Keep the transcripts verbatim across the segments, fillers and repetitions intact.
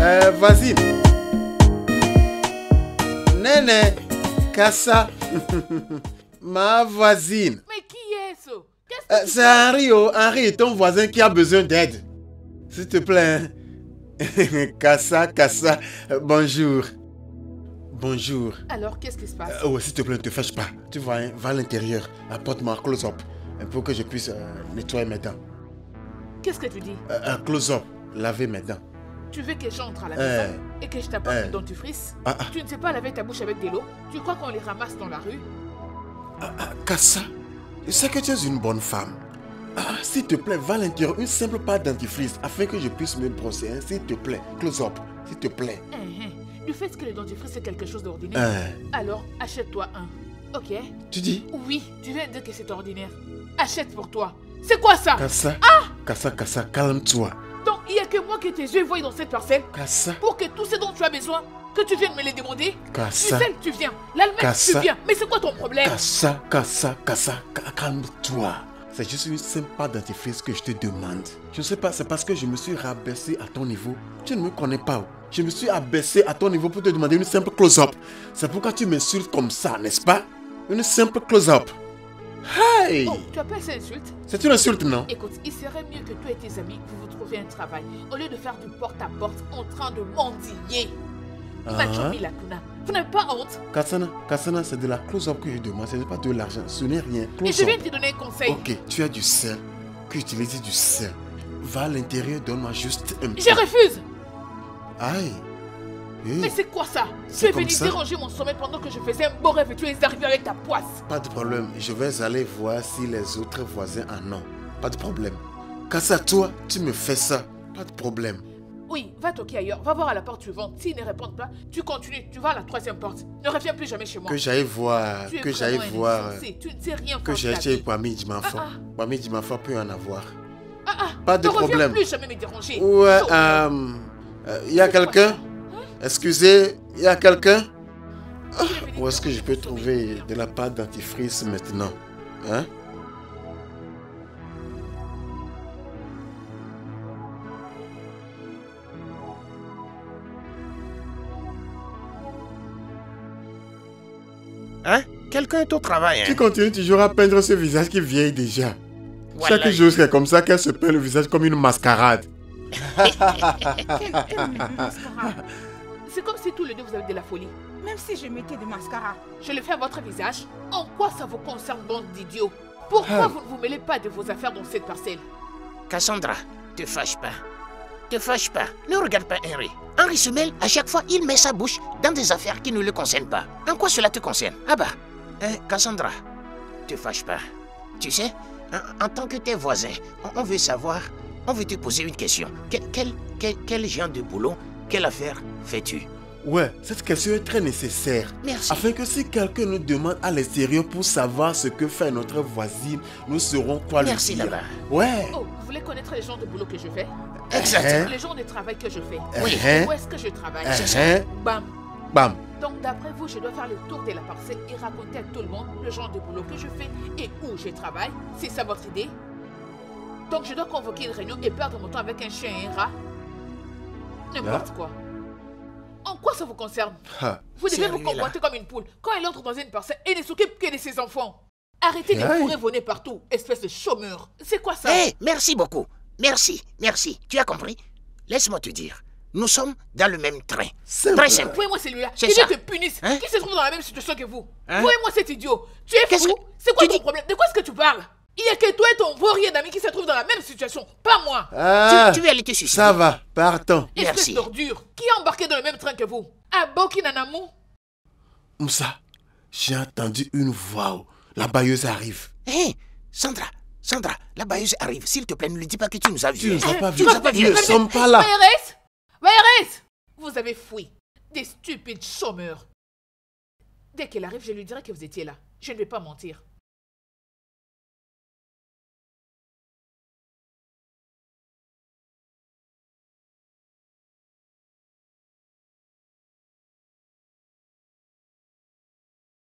Euh, voisine. Néné, Kassa. Ma voisine. Mais qui est ce? Euh, C'est Henri, oh. Henri, ton voisin qui a besoin d'aide. S'il te plaît. Hein. Kassa, Kassa. Euh, bonjour. Bonjour. Alors, qu'est-ce qui se passe? Euh, oh, s'il te plaît, ne te fâche pas. Tu vois, hein, va à l'intérieur. Apporte-moi un close-up. Pour que je puisse euh, nettoyer mes dents. Qu'est-ce que tu dis? Euh, un close-up. Laver mes dents. Tu veux que j'entre à la Euh, maison et que je t'apporte euh. du dentifrice? Ah, ah. Tu ne sais pas laver ta bouche avec de l'eau? Tu crois qu'on les ramasse dans la rue? Ah, ah, Kassa, je sais que tu es une bonne femme. Ah, s'il te plaît, va à l'intérieur, une simple pâte dentifrice afin que je puisse me brosser. Hein, s'il te plaît, close up, s'il te plaît. Hein, hein. Du fait que le dentifrice c'est quelque chose d'ordinaire, Hein. alors achète-toi un. Ok? Tu dis? Oui, tu viens de dire que c'est ordinaire. Achète pour toi. C'est quoi ça? Kassa, Ah! Kassa, Kassa, calme-toi. Donc il n'y a que moi que tes yeux voient dans cette parcelle Kassa, pour que tout ce dont tu as besoin, que tu viennes me les demander. Kassa, Lucelle, tu viens. L'Allemagne, tu Kassa. viens. Mais c'est quoi ton problème? Kassa, Kassa, Kassa, ca- calme-toi. C'est juste une simple pâte dentifrice que je te demande. Je ne sais pas, c'est parce que je me suis rabaissé à ton niveau. Tu ne me connais pas. Oh. Je me suis abaissé à ton niveau pour te demander une simple close-up. C'est pourquoi tu m'insultes comme ça, n'est-ce pas? Une simple close-up. Hey! Oh, tu appelles ça insulte? C'est une insulte, non? Écoute, il serait mieux que toi et tes amis, vous vous trouviez un travail, au lieu de faire du porte-à-porte en train de mendier. Ah. Machomi Lacuna, vous n'avez pas honte? Kassana, Kassana, c'est de la close-up que je demande. Ce n'est pas de l'argent. Ce n'est rien. Et je viens Close-up. te donner un conseil. Ok, tu as du sel. Que utiliser du sel. Va à l'intérieur, donne-moi juste un petit. Je refuse. Aïe. Eh, Mais c'est quoi ça? Tu C'est es comme venu ça. déranger mon sommeil pendant que je faisais un beau rêve et tu es arrivé avec ta poisse. Pas de problème. Je vais aller voir si les autres voisins en ont. Pas de problème. Kassa, toi, tu me fais ça. Pas de problème. Oui, va toquer ailleurs, va voir à la porte suivante. S'ils ne répondent pas, tu continues, tu vas à la troisième porte. Ne reviens plus jamais chez moi. Que j'aille voir. Tu es Que j'aille vraiment un voir. insensé, tu ne sais rien Que faire de j'ai ta acheté vie. Kwame Djimanfo. Ah, ah. Kwame Djimanfo peut en avoir. Ah ah, Pas de ne reviens problème. plus jamais me déranger. Ouais, Sauf- euh. Il y a C'est quoi quelqu'un? ça? Hein? Excusez, il y a quelqu'un? Tu es venu Où est-ce que je peux déranger mon trouver sommeil. de la pâte dentifrice maintenant? Hein? Hein? Quelqu'un est au travail, Tu hein? continues toujours à peindre ce visage qui vieillit déjà. Voilà. Chaque jour, c'est comme ça qu'elle se peint le visage comme une mascarade. C'est comme si tous les deux vous avez de la folie. Même si je mettais du mascara. Je le fais à votre visage. En quoi ça vous concerne, bande d'idiots? Pourquoi Ah. vous ne vous mêlez pas de vos affaires dans cette parcelle? Cassandra, te fâche pas. Te fâche pas. Ne regarde pas Henry. Henry se mêle, à chaque fois, il met sa bouche dans des affaires qui ne le concernent pas. En quoi cela te concerne? Ah bah, hein, Cassandra, te fâche pas. Tu sais, en, en tant que tes voisins, on, on veut savoir, on veut te poser une question. Que- quel, quel, quel genre de boulot, quelle affaire fais-tu? Ouais, cette question est très nécessaire. Merci. Afin que si quelqu'un nous demande à l'extérieur pour savoir ce que fait notre voisine, nous saurons quoi Merci lui dire. là-bas. Ouais. Oh, vous voulez connaître les genres de boulot que je fais? Exactement. Les genres de travail que je fais. Oui. Hein? Où est-ce que je travaille? Hein? Bam. Bam. Donc d'après vous, je dois faire le tour de la parcelle et raconter à tout le monde le genre de boulot que je fais et où je travaille. C'est ça votre idée? Donc je dois convoquer une réunion et perdre mon temps avec un chien et un rat? N'importe quoi. En quoi ça vous concerne? Ha. Vous devez C'est vous arrivé là. comporter comme une poule quand elle entre dans une parcelle et ne s'occupe que de ses enfants. Arrêtez de Aïe. fourrer vos nez partout, espèce de chômeur. C'est quoi ça? Hé, merci beaucoup. Merci, merci. Tu as compris? Laisse-moi te dire. Nous sommes dans le même train. Simple. Très simple. Envoyez-moi celui-là, C'est qu'il ça. te punisse, Hein? qui se trouve dans la même situation que vous. Hein? Envoyez-moi cet idiot. Tu es Qu'est-ce fou? que- C'est quoi tu ton dis- problème? De quoi est-ce que tu parles? Il n'y a que toi et ton vaurien d'ami qui se trouvent dans la même situation, pas moi. Ah, Tu, tu veux aller te suicider? ça va, partons. Espèce Merci. d'ordure. Qui a embarqué dans le même train que vous? À Bokinanamou? Moussa, j'ai entendu une voix. Oh. La bailleuse arrive. Hé, Sandra, Sandra, la bailleuse arrive. S'il te plaît, ne lui dis pas que tu nous as Tu vus. nous as hein. pas Tu vus. nous as pas Nous vus. ne sommes pas là. Vaérès? Vaérès? Vous avez fui. Des stupides chômeurs. Dès qu'elle arrive, je lui dirai que vous étiez là. Je ne vais pas mentir.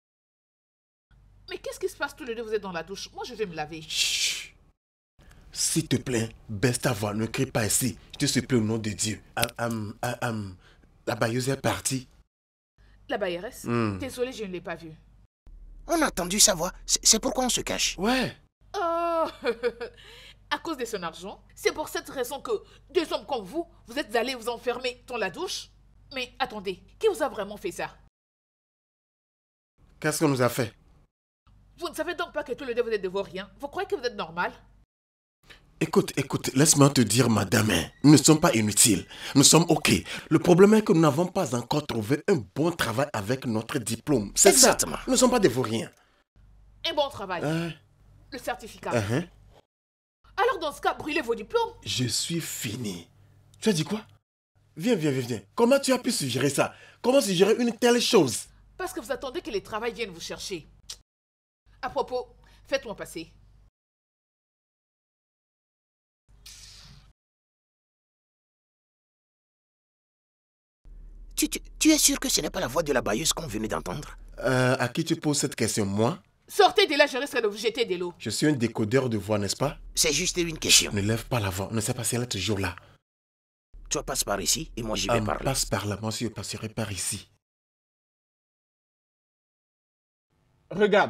Mais qu'est-ce qui se passe tous les deux? Vous êtes dans la douche. Moi, je vais me laver. Chut. s'il te plaît, baisse ta voix, ne crie pas ici. Je te supplie au nom de Dieu. Um, um, uh, um, la bailleuse est partie. La bailleresse? Mm. Désolé, je ne l'ai pas vue. On a entendu sa voix, c'est pourquoi on se cache. Ouais. Oh, à cause de son argent. C'est pour cette raison que deux hommes comme vous, vous êtes allés vous enfermer dans la douche. Mais attendez, qui vous a vraiment fait ça? Qu'est-ce qu'on nous a fait? Vous ne savez donc pas que tous les deux vous êtes de vos riens? Vous croyez que vous êtes normal? Écoute, écoute, laisse-moi te dire, madame, nous ne sommes pas inutiles. Nous sommes OK. Le problème est que nous n'avons pas encore trouvé un bon travail avec notre diplôme. C'est ça. Exactement. Nous ne sommes pas des vauriens. Un bon travail. Euh, Le certificat. uh-huh. Alors dans ce cas, brûlez vos diplômes. Je suis fini. Tu as dit quoi? Viens, viens, viens, viens. Comment tu as pu suggérer ça? Comment suggérer une telle chose? Parce que vous attendez que les travails viennent vous chercher. À propos, faites-moi passer. Tu, tu, tu es sûr que ce n'est pas la voix de la bailleuse qu'on venait d'entendre? Euh, à qui tu poses cette question? Moi? Sortez de là, je risque de vous jeter de l'eau. Je suis un décodeur de voix, n'est-ce pas? C'est juste une question. Ne lève pas la voix. On ne sait pas si elle est toujours là. Toi passe par ici et moi j'y vais Um, par là. passe par là. Moi aussi, je passerai par ici. Regarde,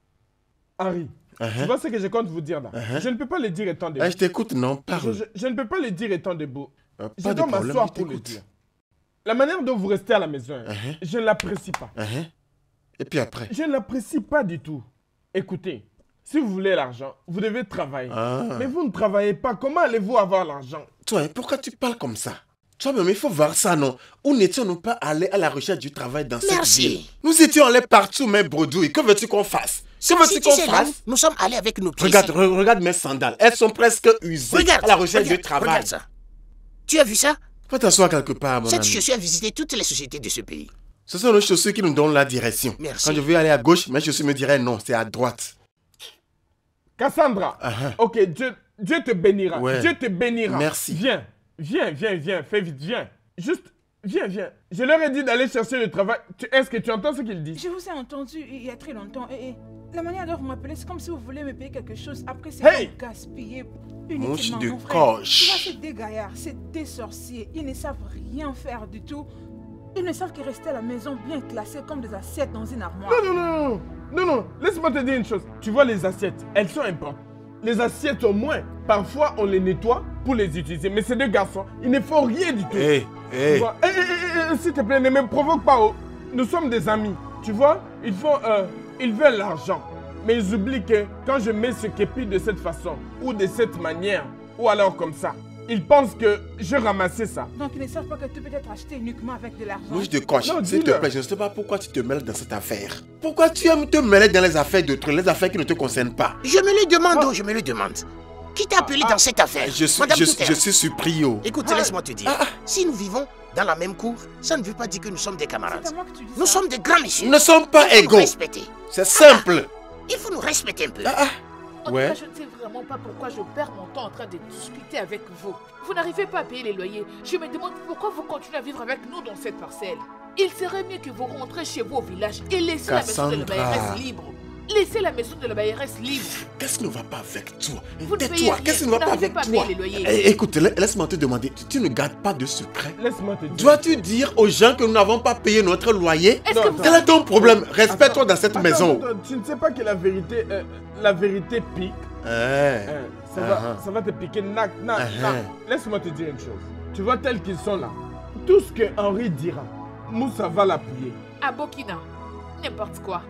Henri, Uh-huh. tu vois ce que je compte vous dire là? Uh-huh. Je ne peux pas le dire étant debout. Eh, je t'écoute, non? Je, Parle. je- je ne peux pas le dire étant debout. Euh, Je pas de dois problème, m'asseoir je pour le t'écoute. dire. La manière dont vous restez à la maison, hein, Uh-huh. je ne l'apprécie pas. Uh-huh. Et puis après? Je ne l'apprécie pas du tout. Écoutez, si vous voulez l'argent, vous devez travailler. Ah. Mais vous ne travaillez pas. Comment allez-vous avoir l'argent? Toi, pourquoi tu parles comme ça? Toi-même, il faut voir ça, non? Où n'étions-nous pas allés à la recherche du travail dans cette Merci. ville? Nous étions allés partout, mais bredouille. Que veux-tu qu'on fasse? Que veux-tu Si tu qu'on sais, fasse? nous, nous sommes allés avec nos pieds. Regarde, re- regarde mes sandales. Elles sont presque usées Regarde, à la recherche regarde, du travail. regarde ça. Tu as vu ça? Va t'asseoir quelque part, mon Cette ami. chaussure a visité toutes les sociétés de ce pays. Ce sont nos chaussures qui nous donnent la direction. Merci. Quand je veux aller à gauche, mes chaussures me diraient non, c'est à droite. Cassandra, Uh-huh. ok, Dieu, Dieu te bénira. Ouais. Dieu te bénira. Merci. Viens, viens, viens, viens, fais vite, viens. Juste, viens, viens. Je leur ai dit d'aller chercher le travail. Tu- Est-ce que tu entends ce qu'ils disent? Je vous ai entendu il y a très longtemps et, et la manière dont vous m'appelez, c'est comme si vous voulez me payer quelque chose. Après, c'est Hey! comme gaspiller Mouche inutilement. de Mon frère, coche. tu vois, c'est des gaillards, c'est des sorciers. Ils ne savent rien faire du tout. Ils ne savent que rester à la maison bien classés comme des assiettes dans une armoire. Non, non, non, non, non, non, laisse-moi te dire une chose. Tu vois les assiettes, elles sont importantes. Les assiettes au moins, parfois on les nettoie pour les utiliser. Mais ces deux garçons, ils ne font rien du tout. Hé, Tu hé. vois, eh, eh, eh, eh, s'il te plaît, ne me provoque pas. Oh. Nous sommes des amis. Tu vois, ils font, euh, ils veulent l'argent. Mais ils oublient que quand je mets ce képi de cette façon, ou de cette manière, ou alors comme ça, ils pensent que je ramassais ça. Donc ils ne savent pas que tu peux être acheté uniquement avec de l'argent. Mouche de coche, Non, s'il te dis-le. plaît, je ne sais pas pourquoi tu te mêles dans cette affaire. Pourquoi tu aimes te mêler dans les affaires d'autrui, les affaires qui ne te concernent pas? Je me le demande, Ah. oh, je me le demande. Qui t'a appelé Ah, dans cette affaire? Je suis, Madame je, Touter. je suis surpris, oh. Écoute, Ah. laisse-moi te dire. Si nous vivons dans la même cour, ça ne veut pas dire que nous sommes des C'est camarades. à moi que tu dis Nous ça. sommes des grands messieurs. Nous ne sommes pas Il faut nous égaux. respecter. C'est simple. Il faut nous respecter un peu. Ah, ah. En Ouais. tout cas, je ne sais vraiment pas pourquoi je perds mon temps en train de discuter avec vous. Vous n'arrivez pas à payer les loyers. Je me demande pourquoi vous continuez à vivre avec nous dans cette parcelle. Il serait mieux que vous rentrez chez vous au village et laissez la maison de la Cassandra. bailleresse libre. Laissez la maison de la bailleresse libre. Qu'est-ce qui ne va pas avec toi? Vous ne payez Tais-toi, rien. qu'est-ce qui ne Vous va pas n'arrivez avec pas à toi? payer les loyers. Eh, écoute, la- laisse-moi te demander, tu, tu ne gardes pas de secret? Laisse-moi te dire. Dois-tu dire aux gens que nous n'avons pas payé notre loyer? Est-ce Non, que vous Quel est ton problème? Respecte-toi dans cette Attends, maison. attends, tu ne sais pas que la vérité, euh, la vérité pique. Eh. Hein, ça, va, Uh-huh. ça va te piquer, nac, nac, Uh-huh. nac. Laisse-moi te dire une chose. Tu vois, tels qu'ils sont là, tout ce que Henri dira, Moussa va l'appuyer. À Bokina, n'importe quoi.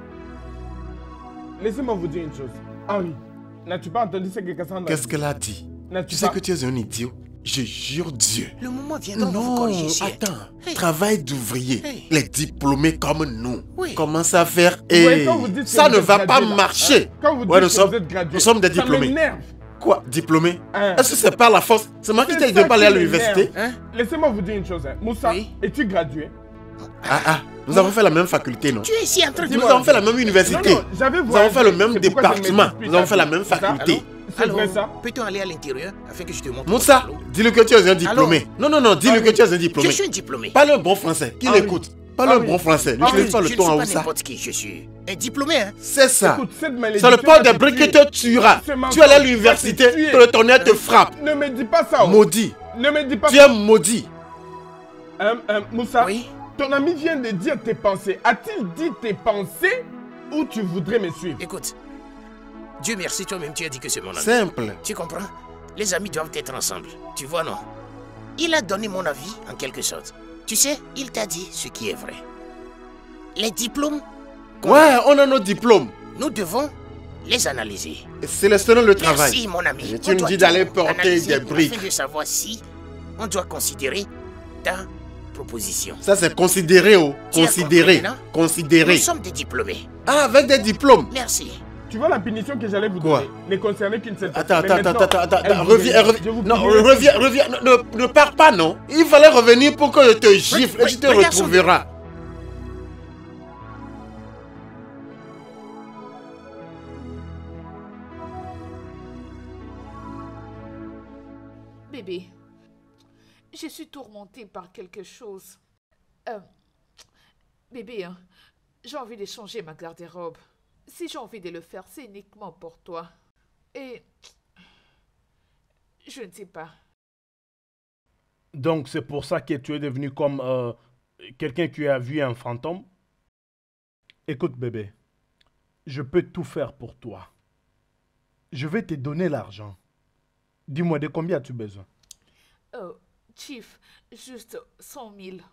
Laissez-moi vous dire une chose. Henri, n'as-tu pas entendu ce que Cassandra Qu'est-ce dit? qu'elle a dit? N'as-tu Tu sais pas- que tu es un idiot. Je jure Dieu. Le moment viendra où vous Non, corriger ici. attends. Hey. Travail d'ouvrier. Hey. Les diplômés comme nous. Oui. Commence à faire. Ouais, Eh, quand vous dites que ça vous ne êtes va pas gradué, là, marcher. hein, Quand vous dites Ouais, nous que sommes- vous êtes gradué, nous sommes des ça diplômés. m'énerve. Quoi? Diplômé? Hein. Est-ce que c'est par la force? C'est moi qui C'est t'ai ça dit de pas aller à qui l'université? m'énerve. Hein? Laissez-moi vous dire une chose. Hein. Moussa, Oui. es-tu gradué? Ah ah, nous avons fait la même faculté, non? Tu es ici en train de... Nous avons fait la même université. Non, non, j'avais Nous avons fait le même c'est pourquoi je département. m'explique Nous avons fait la un même peu. C'est ça? faculté. C'est Allô? vrai ça? Peut-on aller à l'intérieur afin que je te montre Moussa, mon tableau? dis-le que tu es un diplômé. Non, non, non, dis-le Henri, que tu es un Je diplômé. suis un diplômé. Parle un bon français. Qui Henri, l'écoute? Parle Ah un oui. bon français. Ah N'utilise oui, pas Je le ne ton suis en pas Hausa. n'importe qui, je suis un diplômé. Hein. C'est ça. Écoute, cette C'est malédiction le port va des te briques qui tuer. te tuera. C'est ma Tu es allé à faute. l'université, Va te tuer. que le tonnerre te frappe. Ne me dis pas ça. Oh. Maudit. Ne me dis pas Tu ça. es maudit. Euh, euh, Moussa, Oui. ton ami vient de dire tes pensées. A-t-il dit tes pensées ou tu voudrais me suivre? Écoute, Dieu merci, toi-même tu as dit que c'est mon ami. Simple. Tu comprends? Les amis doivent être ensemble. Tu vois, non? Il a donné mon avis en quelque sorte. Tu sais, il t'a dit ce qui est vrai. Les diplômes, Ouais, on a nos diplômes. nous devons les analyser. Sélectionnons le travail. Merci, mon ami. Et tu On me doit dis d'aller tout porter analyser des briques. afin de savoir si on doit considérer ta proposition. Ça, c'est considéré, oh. Tu as Considéré. compris, non? Considéré. Nous sommes des diplômés. Ah, avec des diplômes. Merci. Tu vois la punition que j'allais vous Quoi? donner ne concernait qu'une seule Attends, personne. attends, Mais attends, maintenant, attends, attends, elle attends, vous reviens, guérit. reviens, Je vous non, guéris. reviens, reviens, ne, ne, ne pars pas, non. Il fallait revenir pour que je te gifle et Oui, tu te oui, regarde son- retrouveras. Bébé, je suis tourmentée par quelque chose. Euh, bébé, hein, j'ai envie de changer ma garde-robe. Si j'ai envie de le faire, c'est uniquement pour toi. Et je ne sais pas. Donc c'est pour ça que tu es devenu comme euh, quelqu'un qui a vu un fantôme. Écoute bébé, je peux tout faire pour toi. Je vais te donner l'argent. Dis-moi, de combien as-tu besoin? Oh, Chief, juste cent mille.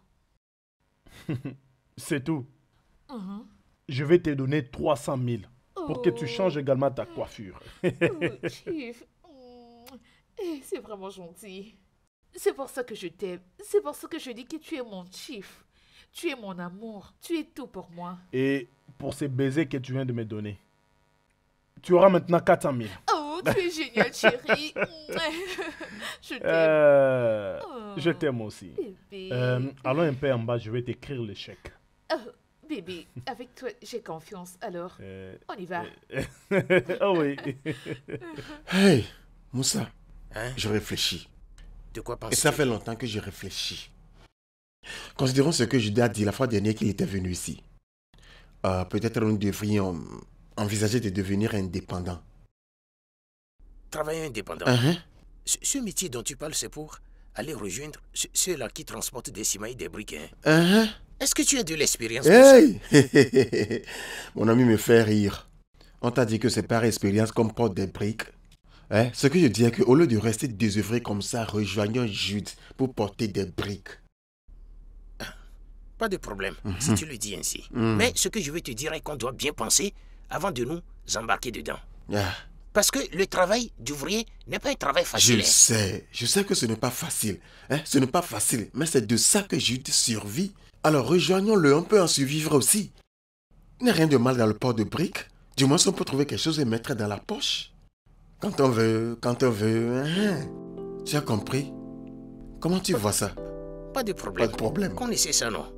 C'est tout. Mhm. Je vais te donner trois cent mille pour que tu Oh. changes également ta coiffure. Oh, Chief, mm, eh, c'est vraiment gentil. C'est pour ça que je t'aime. C'est pour ça que je dis que tu es mon Chief. Tu es mon amour. Tu es tout pour moi. Et pour ces baisers que tu viens de me donner, tu auras maintenant quatre cent mille. Oh, tu es génial, chérie. Je t'aime. Euh, Oh, je t'aime aussi. Bébé. Euh, allons un peu en bas, je vais t'écrire le chèque. Oh, bébé, avec toi, j'ai confiance. Alors, Euh, on y va. oh oui. Hey, Moussa, Hein? je réfléchis. De quoi Et penses-tu? ça fait longtemps que je réfléchis. Considérons ce que Judas a dit la fois dernière qu'il était venu ici. Euh, Peut-être nous devrions envisager de devenir indépendants. Travailleur indépendant. Hein? Ce, ce métier dont tu parles, c'est pour aller rejoindre ce- ceux-là qui transportent des ciments et des briques. Hein? Hein? Est-ce que tu as de l'expérience pour ça? Hey! Mon ami me fait rire. On t'a dit que c'est par expérience qu'on porte des briques. Hein? Ce que je dis est qu'au lieu de rester désœuvré comme ça, rejoignons Jude pour porter des briques. Pas de problème, si tu le dis ainsi. Mhm. Mais ce que je veux te dire est qu'on doit bien penser avant de nous embarquer dedans. Ah, Parce que le travail d'ouvrier n'est pas un travail je facile. le hein. sais. Je sais que ce n'est pas facile. Hein? Ce n'est pas facile. Mais c'est de ça que Jude survit. Alors rejoignons-le. On peut en survivre aussi. Il n'y a rien de mal dans le port de briques. Du moins, on peut trouver quelque chose et mettre dans la poche. Quand on veut, quand on veut. Hein? Tu as compris? Comment tu vois ça? Pas de problème. Pas de problème. Qu'on essaie ça, non?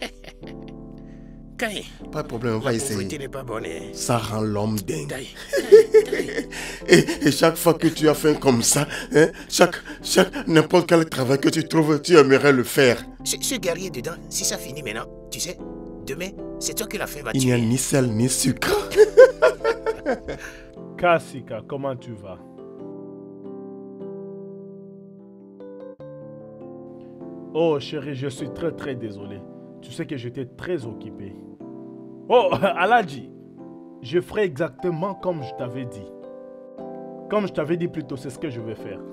Kai, Pas de problème, on va la pauvreté essayer. n'est pas bonne. hein. Ça rend l'homme dingue. Kai, Kai, Et, et chaque fois que tu as fait comme ça, hein, chaque, chaque, n'importe quel travail que tu trouves, tu aimerais le faire. ce, ce guerrier dedans, si ça finit maintenant, tu sais, demain, c'est toi que la fin va Il n'y a tuer. ni sel ni sucre. Kasika, comment tu vas? Oh chérie, je suis très très désolé. Tu sais que j'étais très occupé. Oh, Aladji, je ferai exactement comme je t'avais dit. Comme je t'avais dit plus tôt, c'est ce que je vais faire.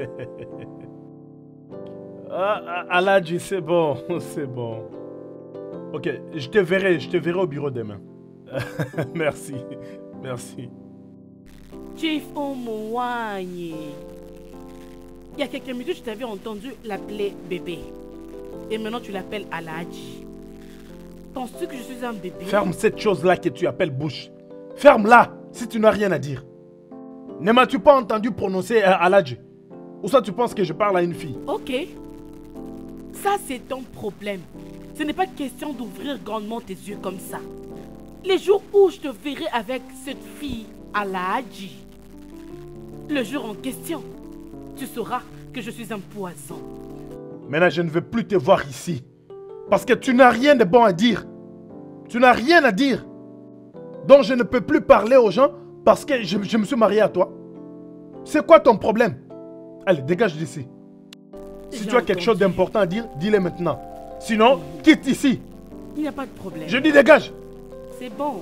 ah, ah, Aladji, c'est bon, c'est bon. Ok, je te verrai, je te verrai au bureau demain. Merci, merci. Chief Omouanye. Il y a quelques minutes, je t'avais entendu l'appeler bébé. Et maintenant, tu l'appelles Aladji. Penses-tu que je suis un bébé? Ferme cette chose-là que tu appelles bouche. Ferme-la si tu n'as rien à dire. Ne m'as-tu pas entendu prononcer euh, Aladji? Ou ça tu penses que je parle à une fille? Ok. Ça, c'est ton problème. Ce n'est pas question d'ouvrir grandement tes yeux comme ça. Les jours où je te verrai avec cette fille, Aladji, le jour en question, tu sauras que je suis un poison. Maintenant je ne veux plus te voir ici. Parce que tu n'as rien de bon à dire. Tu n'as rien à dire. Donc je ne peux plus parler aux gens parce que je, je me suis marié à toi. C'est quoi ton problème? Allez, dégage d'ici. Si tu as quelque chose d'important à dire, dis-le maintenant. Sinon, quitte ici. Il n'y a pas de problème. Je dis dégage. C'est bon.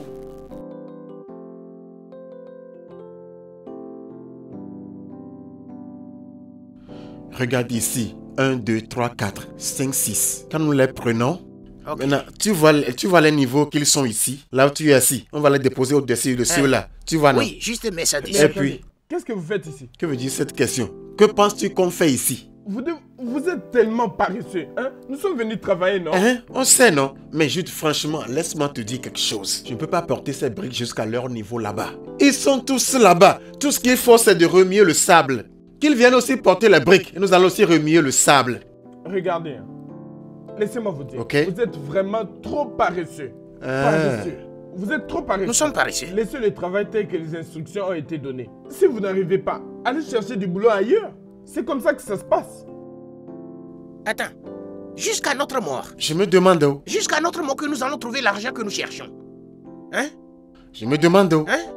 Regarde ici. un, deux, trois, quatre, cinq, six. Quand nous les prenons, Okay. maintenant, tu vois, tu vois les niveaux qu'ils sont ici. Là où tu es assis, on va les déposer au-dessus de ceux-là. Tu vois, non? Oui, juste mets ça Et dessus. puis, Qu'est-ce que vous faites ici? que veut dire cette question? Que penses-tu qu'on fait ici? Vous, dev- vous êtes tellement paresseux, hein? Nous sommes venus travailler, non? Hein? On sait, non? Mais juste franchement, laisse-moi te dire quelque chose. Je ne peux pas porter ces briques jusqu'à leur niveau là-bas. Ils sont tous là-bas. Tout ce qu'il faut, c'est de remuer le sable. Qu'ils viennent aussi porter les briques. Et nous allons aussi remuer le sable. Regardez, hein. Laissez-moi vous dire. Ok. Vous êtes vraiment trop paresseux. Ah. Paresseux. Vous êtes trop paresseux. Nous sommes paresseux. Laissez le travail tel que les instructions ont été données. Si vous n'arrivez pas, allez chercher du boulot ailleurs. C'est comme ça que ça se passe. Attends. Jusqu'à notre mort. Je me demande où. Jusqu'à notre mort que nous allons trouver l'argent que nous cherchons. Hein? Je me demande où. Hein?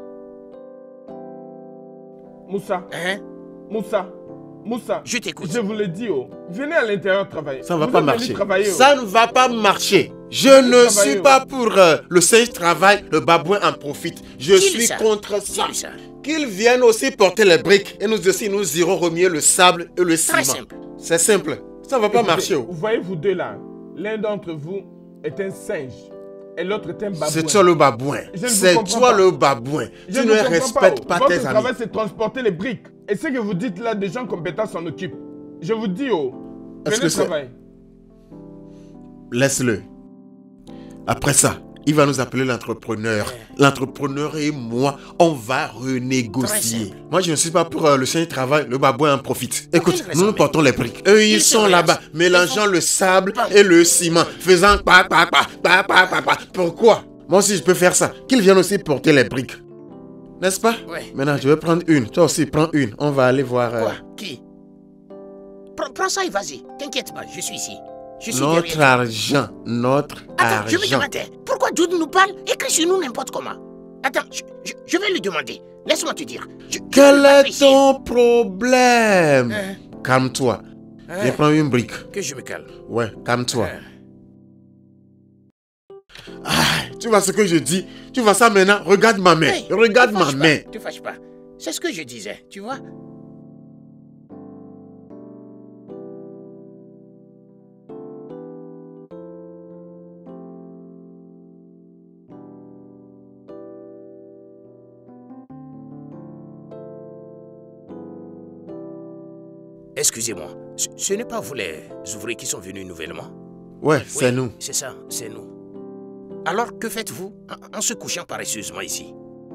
Moussa, Hein? Moussa, Moussa. Je t'écoute. Je vous le dis, oh. Venez à l'intérieur travailler. Ça ne va Vous pas êtes venus marcher. travailler, oh. Ça ne va pas marcher. Je ne travailler, suis oh. pas pour euh, le sage travail, le babouin en profite. Je Dis-le suis ça. contre ça. Dis-le ça. Qu'ils viennent aussi porter les briques et nous aussi nous irons remuer le sable et le Très ciment. simple. C'est simple. Ça ne va pas Écoutez, marcher. oh. Vous voyez, vous deux là, l'un d'entre vous est un singe et l'autre est un babouin. C'est toi le babouin. Je ne vous C'est comprends toi pas. le babouin. Je Tu ne ne comprends respectes pas, pas, oh. tes Votre amis. travail, c'est transporter les briques. Et ce que vous dites là, des gens compétents s'en occupent. Je vous dis, oh, Est-ce venez que c'est- travailler. Laisse-le. Après ça, il va nous appeler l'entrepreneur. L'entrepreneur et moi, on va Très renégocier. simple. Moi, je ne suis pas pour euh, le chien de travail, le babouin en profite. Écoute, quelle nous raison, nous mais- portons les briques. Eux, ils Ils se sont relaxent. là-bas, mélangeant Ils font- le sable Pas- et le ciment, faisant pa pa pa pa pa pa pa. Pourquoi? Moi aussi, je peux faire ça. Qu'ils viennent aussi porter les briques. N'est-ce pas? Ouais. Maintenant, je vais prendre une. Toi aussi, prends une. On va aller voir euh, Quoi? Qui? Prends, prends ça et vas-y. T'inquiète pas, je suis ici. Je suis notre derrière toi. argent. Notre Attends, je me argent. demandais, pourquoi Jude nous parle et écrit sur nous n'importe comment? Attends, je, je- je vais lui demander. Laisse-moi te dire. Je- je Quel vais est apprécier. ton problème? Hein? Calme-toi. Hein? Je prends une brique. Que je me calme. Ouais, calme-toi. Hein? Ah, tu vois ce que je dis? Tu vois ça maintenant? Regarde ma main. Hey, Regarde te ma fâche pas, main. te fâche pas. C'est ce que je disais, tu vois? Excusez-moi, ce, ce n'est pas vous les ouvriers qui sont venus nouvellement? Ouais, c'est Oui, nous. C'est ça, c'est nous. Alors, que faites-vous en, en se couchant paresseusement ici?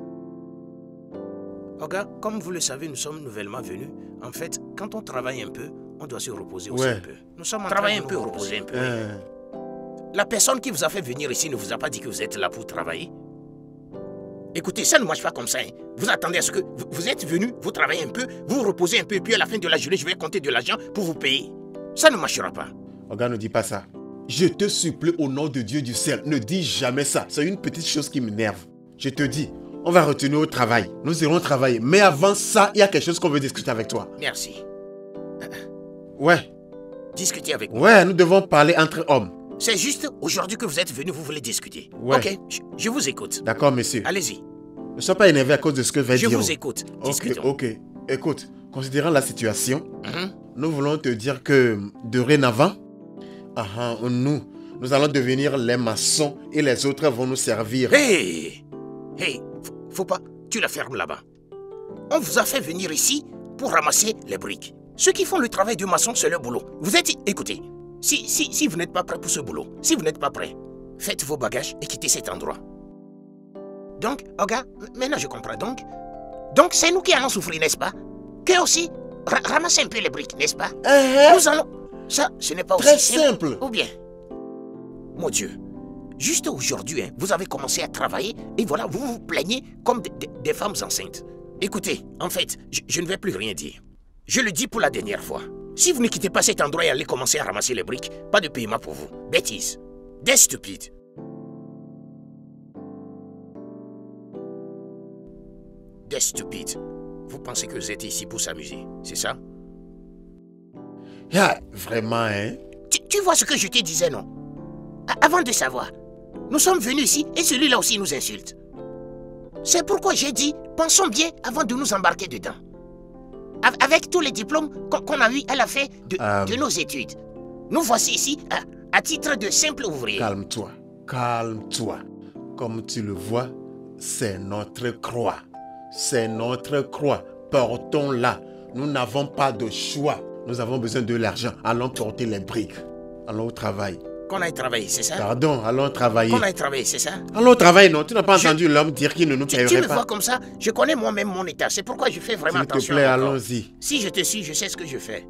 Regarde, comme vous le savez, nous sommes nouvellement venus. En fait, quand on travaille un peu, on doit se reposer aussi Ouais. un peu. Nous sommes en travailler un peu, reposer un peu. Euh, La personne qui vous a fait venir ici ne vous a pas dit que vous êtes là pour travailler. Écoutez, ça ne marche pas comme ça. Hein. Vous attendez à ce que vous, vous êtes venu, vous travaillez un peu, vous vous reposez un peu, et puis à la fin de la journée, je vais compter de l'argent pour vous payer. Ça ne marchera pas. Regarde, ne dis pas ça. Je te supplie au nom de Dieu du ciel, ne dis jamais ça. C'est une petite chose qui m'énerve. Je te dis, on va retourner au travail. Nous irons travailler. Mais avant ça, il y a quelque chose qu'on veut discuter avec toi. Merci. Ouais, Discutez avec moi. ouais, nous devons parler entre hommes. C'est juste aujourd'hui que vous êtes venu, vous voulez discuter. Ouais. Ok, je, je vous écoute. D'accord, monsieur. Allez-y, Ne sois pas énervé à cause de ce que je vais je dire. vous écoute. Ok, Discutons. ok. Écoute, considérant la situation, Mhm. nous voulons te dire que dorénavant, ah, ah, nous, nous allons devenir les maçons et les autres vont nous servir. Hey, hey, faut, faut pas, tu la fermes là-bas. On vous a fait venir ici pour ramasser les briques. Ceux qui font le travail de maçon, c'est leur boulot. Vous êtes, écoutez, si, si, si vous n'êtes pas prêt pour ce boulot, si vous n'êtes pas prêt, faites vos bagages et quittez cet endroit. Donc, regarde, maintenant je comprends donc. Donc c'est nous qui allons souffrir, n'est-ce pas? Que aussi, ra ramassez un peu les briques, n'est-ce pas? Uh-huh. Nous allons... Ça, ce n'est pas Très aussi simple. Ou bien, mon Dieu, juste aujourd'hui, hein, vous avez commencé à travailler et voilà, vous vous plaignez comme des, des- des femmes enceintes. Écoutez, en fait, je, je ne vais plus rien dire. Je le dis pour la dernière fois. Si vous ne quittez pas cet endroit et allez commencer à ramasser les briques, pas de paiement pour vous. Bêtise. Des stupides. Des stupides. Vous pensez que vous êtes ici pour s'amuser, c'est ça? Yeah, vraiment, hein? Tu, tu vois ce que je te disais, non? A- Avant de savoir, nous sommes venus ici et celui-là aussi nous insulte. C'est pourquoi j'ai dit, pensons bien avant de nous embarquer dedans. A- Avec tous les diplômes qu'on qu'on a eu à la fin de, Euh. de nos études, nous voici ici à, à titre de simple ouvrier. Calme-toi, calme-toi. Comme tu le vois, c'est notre croix. C'est notre croix. Portons-la. Nous n'avons pas de choix. Nous avons besoin de l'argent. Allons porter les briques. Allons au travail. Qu'on aille travailler, c'est ça? Pardon, allons travailler. Qu'on aille travailler, c'est ça? Allons travailler, non? Tu n'as pas Je- entendu l'homme dire qu'il ne nous Tu, tu paierait me pas? vois comme ça, je connais moi-même mon état. C'est pourquoi je fais vraiment S'il te attention. plaît, à mon corps. allons-y. Si je te suis, je sais ce que je fais.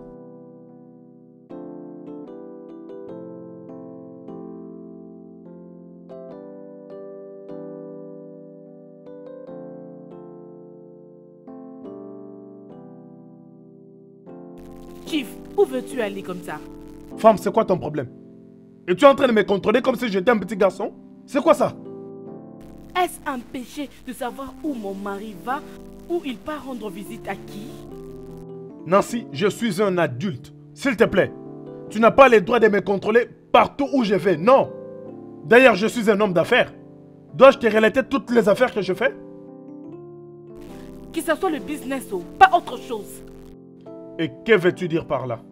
Chief, où veux-tu aller comme ça? Femme, c'est quoi ton problème? Et tu es en train de me contrôler comme si j'étais un petit garçon? C'est quoi ça? Est-ce un péché de savoir où mon mari va, où il part rendre visite à qui? Nancy, je suis un adulte. S'il te plaît, tu n'as pas le droit de me contrôler partout où je vais. Non. D'ailleurs, je suis un homme d'affaires. Dois-je te relater toutes les affaires que je fais? Que ce soit le business ou pas autre chose. Et que veux-tu dire par là?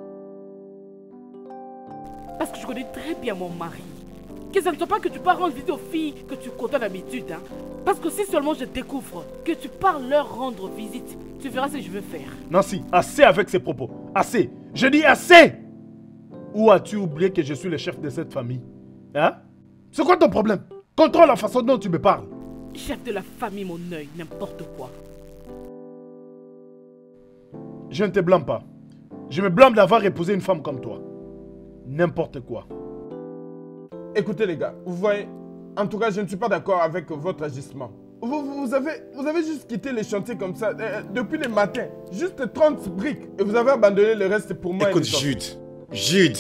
Parce que je connais très bien mon mari. Que ce ne soit pas que tu pars rendre visite aux filles que tu côtoies d'habitude. Hein. Parce que si seulement je découvre que tu pars leur rendre visite, tu verras ce que je veux faire. Nancy, assez avec ces propos. Assez. Je dis assez. Ou as-tu oublié que je suis le chef de cette famille? Hein? C'est quoi ton problème? Contrôle la façon dont tu me parles. Chef de la famille, mon œil, n'importe quoi. Je ne te blâme pas. Je me blâme d'avoir épousé une femme comme toi. N'importe quoi. Écoutez les gars, vous voyez, en tout cas je ne suis pas d'accord avec votre agissement. Vous, vous, vous avez, vous avez juste quitté les chantiers comme ça, euh, depuis le matin. Juste trente briques. Et vous avez abandonné le reste pour moi. Écoute, Jude, Jude,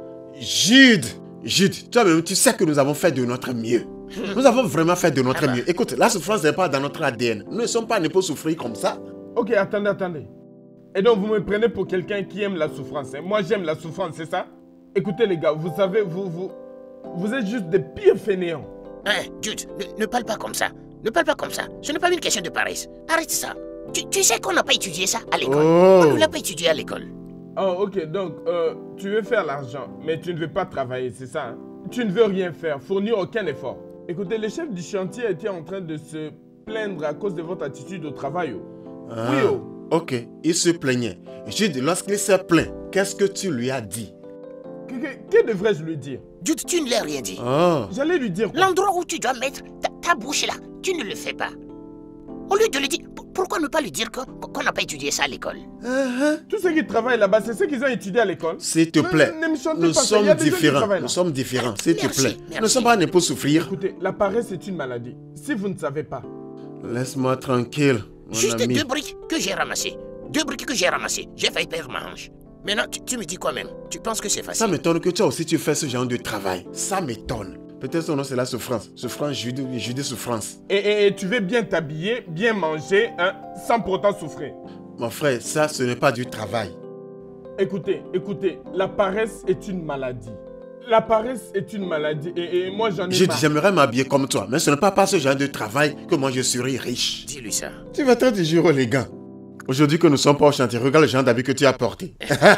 Jude, Jude, toi-même, tu sais que nous avons fait de notre mieux. Nous avons vraiment fait de notre mieux. Écoute, la souffrance n'est pas dans notre A D N. Nous ne sommes pas nés pour souffrir comme ça. Ok, attendez, attendez. Et donc vous me prenez pour quelqu'un qui aime la souffrance. Hein? Moi j'aime la souffrance, c'est ça? Écoutez les gars, vous savez, vous, vous, vous êtes juste des pires fainéants. Hein, Jude, ne, ne parle pas comme ça. Ne parle pas comme ça. Ce n'est pas une question de paresse. Arrête ça. Tu, tu sais qu'on n'a pas étudié ça à l'école. Oh. On ne l'a pas étudié à l'école. Oh ok, donc euh, tu veux faire l'argent, mais tu ne veux pas travailler, c'est ça? Hein? Tu ne veux rien faire, fournir aucun effort. Écoutez, le chef du chantier était en train de se plaindre à cause de votre attitude au travail. Oh. Ah, Oui, oh. ok, il se plaignait. Jude, lorsqu'il s'est plaint, qu'est-ce que tu lui as dit? Que, que, que devrais-je lui dire? Jude, tu ne l'as rien dit. Oh. J'allais lui dire quoi? L'endroit où tu dois mettre ta, ta bouche là, tu ne le fais pas. Au lieu de lui dire, p- pourquoi ne pas lui dire que- qu'on n'a pas étudié ça à l'école? Uh-huh. Tous ceux qui travaillent là-bas, c'est ceux qu'ils ont étudié à l'école. S'il te Ne- plaît, ne me chantez nous pas ça, il y sommes a des gens qui différents. travaillent là. Nous sommes différents, s'il te Merci, plaît. merci. Nous ne sommes pas nés pour souffrir. Écoutez, la paresse est une maladie. Si vous ne savez pas, Laisse-moi tranquille, mon Juste ami. deux briques que j'ai ramassées. Deux briques que j'ai ramassées. J'ai failli perdre ma hanche. Maintenant, tu, tu me dis quoi même? Tu penses que c'est Ça facile? m'étonne que toi aussi tu fais ce genre de travail. Ça m'étonne. Peut-être son nom c'est la souffrance. Souffrance, Jude, Jude souffrance. et, et- et tu veux bien t'habiller, bien manger, hein, sans pour autant souffrir. Mon frère, ça ce n'est pas du travail. Écoutez, écoutez, la paresse est une maladie. La paresse est une maladie et, et moi j'en ai Jude, marre. j'aimerais m'habiller comme toi, mais ce n'est pas par ce genre de travail que moi je serai riche. Dis-lui ça. Tu vas te dire les gars. Aujourd'hui que nous sommes pas au chantier, regarde le genre d'habit que tu as porté.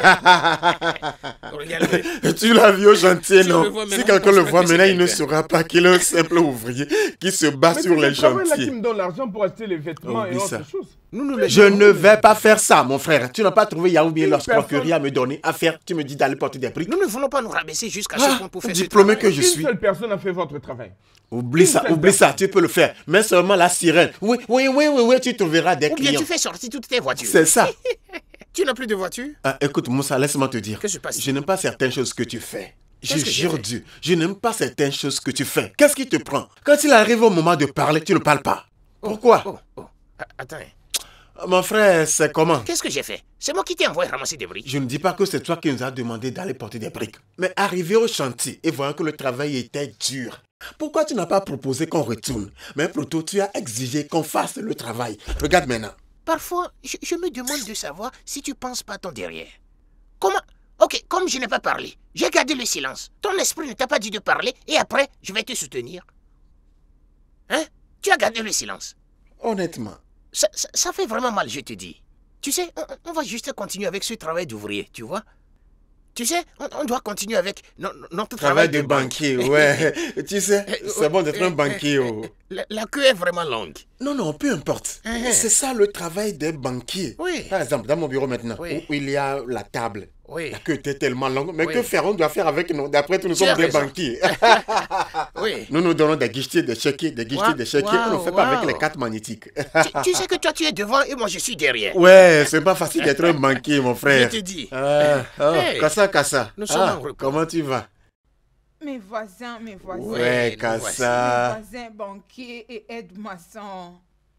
Regarde. Tu l'as vu au chantier, Si on non? le voit Si maintenant, quelqu'un on le pense voit pas que maintenant, c'est il ne quelqu'un. saura pas qu'il est un simple ouvrier qui se bat Mais sur c'est les ce travail-là qui chantiers. me donne l'argent pour acheter les vêtements Oublie et ça. autre chose. Nous, nous le Je ne vais pas faire ça, mon frère. Tu n'as pas trouvé Yaoubien Une l'escroquerie personne- à me donner à faire. Tu me dis d'aller porter des briques. Nous ne voulons pas nous rabaisser jusqu'à ce Ah, point pour faire ce diplômé travail. que je Une suis. seule personne a fait votre travail. Oublie Une ça, seule oublie ça, personne. tu peux le faire. Mais seulement la sirène. Oui, oui, oui, oui, oui, tu trouveras des Ou bien clients. tu fais sortir toutes tes voitures. C'est ça. Tu n'as plus de voiture? Ah, écoute, Moussa, laisse-moi te dire. Qu'est-ce qui se passe? Je n'aime pas certaines choses que tu fais. Je Qu'est-ce que j'ai jure fait? Dieu, je n'aime pas certaines choses que tu fais. Qu'est-ce qui te prend? Quand il arrive au moment de parler, tu ne parles pas. Pourquoi? Oh, oh. Ah, attends. hein. Mon frère, c'est comment? Qu'est-ce que j'ai fait? C'est moi qui t'ai envoyé ramasser des briques. Je ne dis pas que c'est toi qui nous as demandé d'aller porter des briques. Mais arrivé au chantier et voyant que le travail était dur, pourquoi tu n'as pas proposé qu'on retourne? Mais plutôt, tu as exigé qu'on fasse le travail. Regarde maintenant. Parfois, je, je me demande de savoir si tu penses pas à ton derrière. Comment? Ok, comme je n'ai pas parlé, j'ai gardé le silence. Ton esprit ne t'a pas dit de parler et après, je vais te soutenir. Hein? Tu as gardé le silence. Honnêtement. Ça, ça, ça fait vraiment mal, je te dis. Tu sais, on, on va juste continuer avec ce travail d'ouvrier, tu vois? Tu sais, on, on doit continuer avec no, notre travail, travail de, de banquier, ouais. Tu sais, c'est bon d'être un banquier. Oh. La, la queue est vraiment longue. Non, non, peu importe. Uh-huh. C'est ça le travail des banquiers. Oui. Par exemple, dans mon bureau maintenant, oui. où il y a la table. Oui. La queue était tellement longue. Mais oui. que faire? On doit faire avec nous. D'après tout, nous tu sommes des banquiers. Oui. Nous nous donnons des guichetiers, des chéquiers, des guichetiers, wow. des chéquiers. Wow. On ne fait wow. pas avec les cartes magnétiques. tu, tu sais que toi, tu es devant et moi, je suis derrière. Ouais, c'est pas facile d'être un banquier, mon frère. Je te dis. Ah, oh, hey. Kassa, Kassa. Nous sommes ah, en repos. Comment tu vas? Mes voisins, mes voisins. Ouais, Kassa. Mes voisins banquiers et aides-maçons.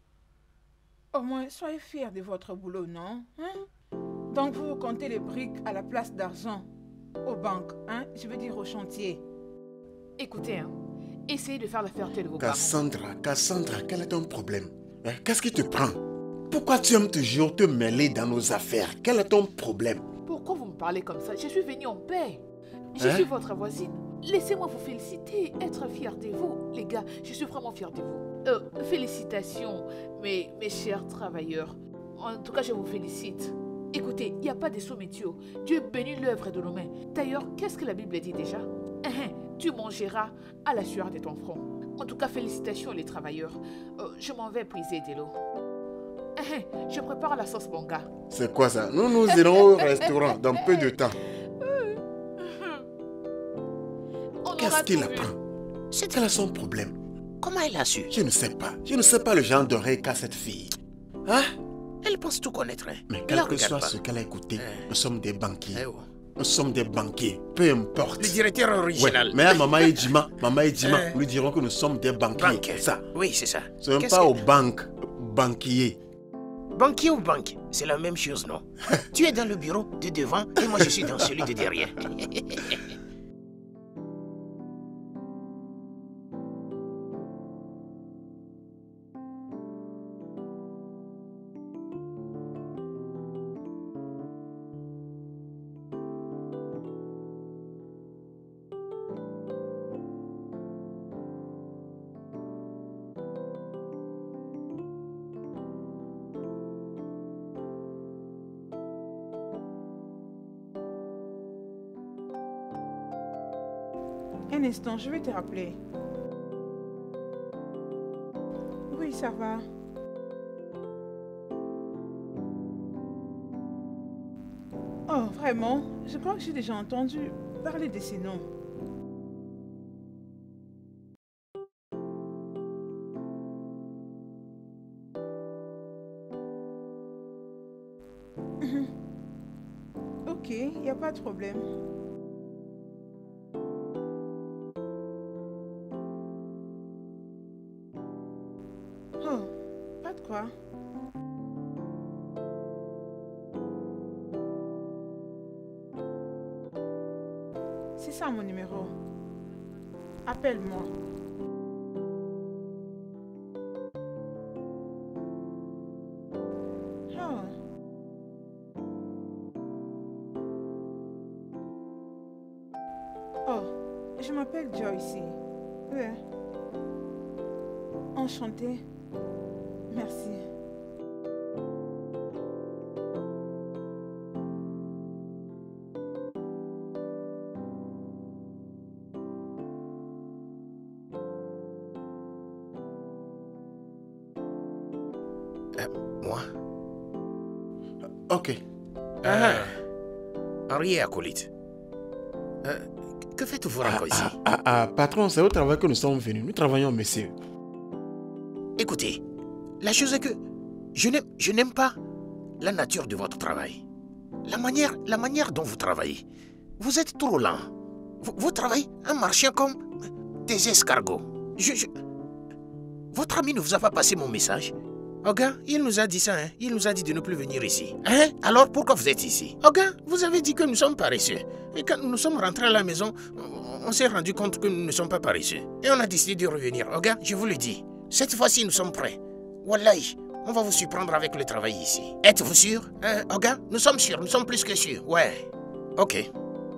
Au moins, soyez fiers de votre boulot, non? Hein? Donc, vous comptez les briques à la place d'argent aux banques, hein? Je veux dire au chantier. Écoutez, hein, essayez de faire la fierté de vos Cassandra, parents. Cassandra, quel est ton problème? hein? Qu'est-ce qui te prend? Pourquoi tu aimes toujours te mêler dans nos affaires? Quel est ton problème? Pourquoi vous me parlez comme ça? Je suis venue en paix. Je hein? suis votre voisine. Laissez-moi vous féliciter, être fière de vous. Les gars, je suis vraiment fière de vous. Euh, félicitations, mes, mes chers travailleurs. En tout cas, je vous félicite. Écoutez, il n'y a pas de sous-métiers. Dieu bénit l'œuvre de nos mains. D'ailleurs, qu'est-ce que la Bible dit déjà? Tu mangeras à la sueur de ton front. En tout cas, félicitations les travailleurs. Euh, je m'en vais puiser de l'eau. Je prépare la sauce banga. C'est quoi ça? Nous, nous irons au restaurant dans peu de temps. Qu'est-ce qu'il apprend? C'est quel est son problème? Comment elle a su? Je ne sais pas. Je ne sais pas le genre d'oreille qu'a cette fille. Hein? Elle pense tout connaître. Hein? Mais quel que soit pas. ce qu'elle a écouté, hein? Nous sommes des banquiers. Eh oh. Nous sommes des banquiers. Peu importe. Le directeur original. Ouais. Mais à Maman Edjima, Maman Edjima, hein? Nous lui dirons que nous sommes des banquiers. Banquier. Ça. Oui, c'est ça. Ce n'est pas que... aux banques. Banquiers. Banquier ou banque, c'est la même chose, non? Tu es dans le bureau de devant et moi je suis dans celui de derrière. Un instant, je vais te rappeler. Oui, ça va. Oh, vraiment? Je crois que j'ai déjà entendu parler de ces noms. Ok, il n'y a pas de problème. Quoi? C'est ça mon numéro. Appelle-moi. Oh. Oh, je m'appelle Joyce. Ouais. Enchantée. Merci. Euh, moi? Ok. Ah. Henri acolyte. Euh, que faites-vous encore ah, ici? Ah, ah, patron, c'est au travail que nous sommes venus. Nous travaillons, monsieur. Écoutez, la chose est que je n'aime, je n'aime pas la nature de votre travail. La manière, la manière dont vous travaillez. Vous êtes trop lent. Vous, vous travaillez en marchant comme des escargots. Je, je... Votre ami ne vous a pas passé mon message. Oga, il nous a dit ça, hein. Il nous a dit de ne plus venir ici. Hein? Alors pourquoi vous êtes ici? Oga, vous avez dit que nous sommes paresseux. Et quand nous sommes rentrés à la maison, on s'est rendu compte que nous ne sommes pas paresseux. Et on a décidé de revenir. Oga, je vous le dis, cette fois-ci nous sommes prêts. Wallahi, on va vous surprendre avec le travail ici. Êtes-vous sûr? euh, Oga, nous sommes sûrs, nous sommes plus que sûrs. Ouais. Ok.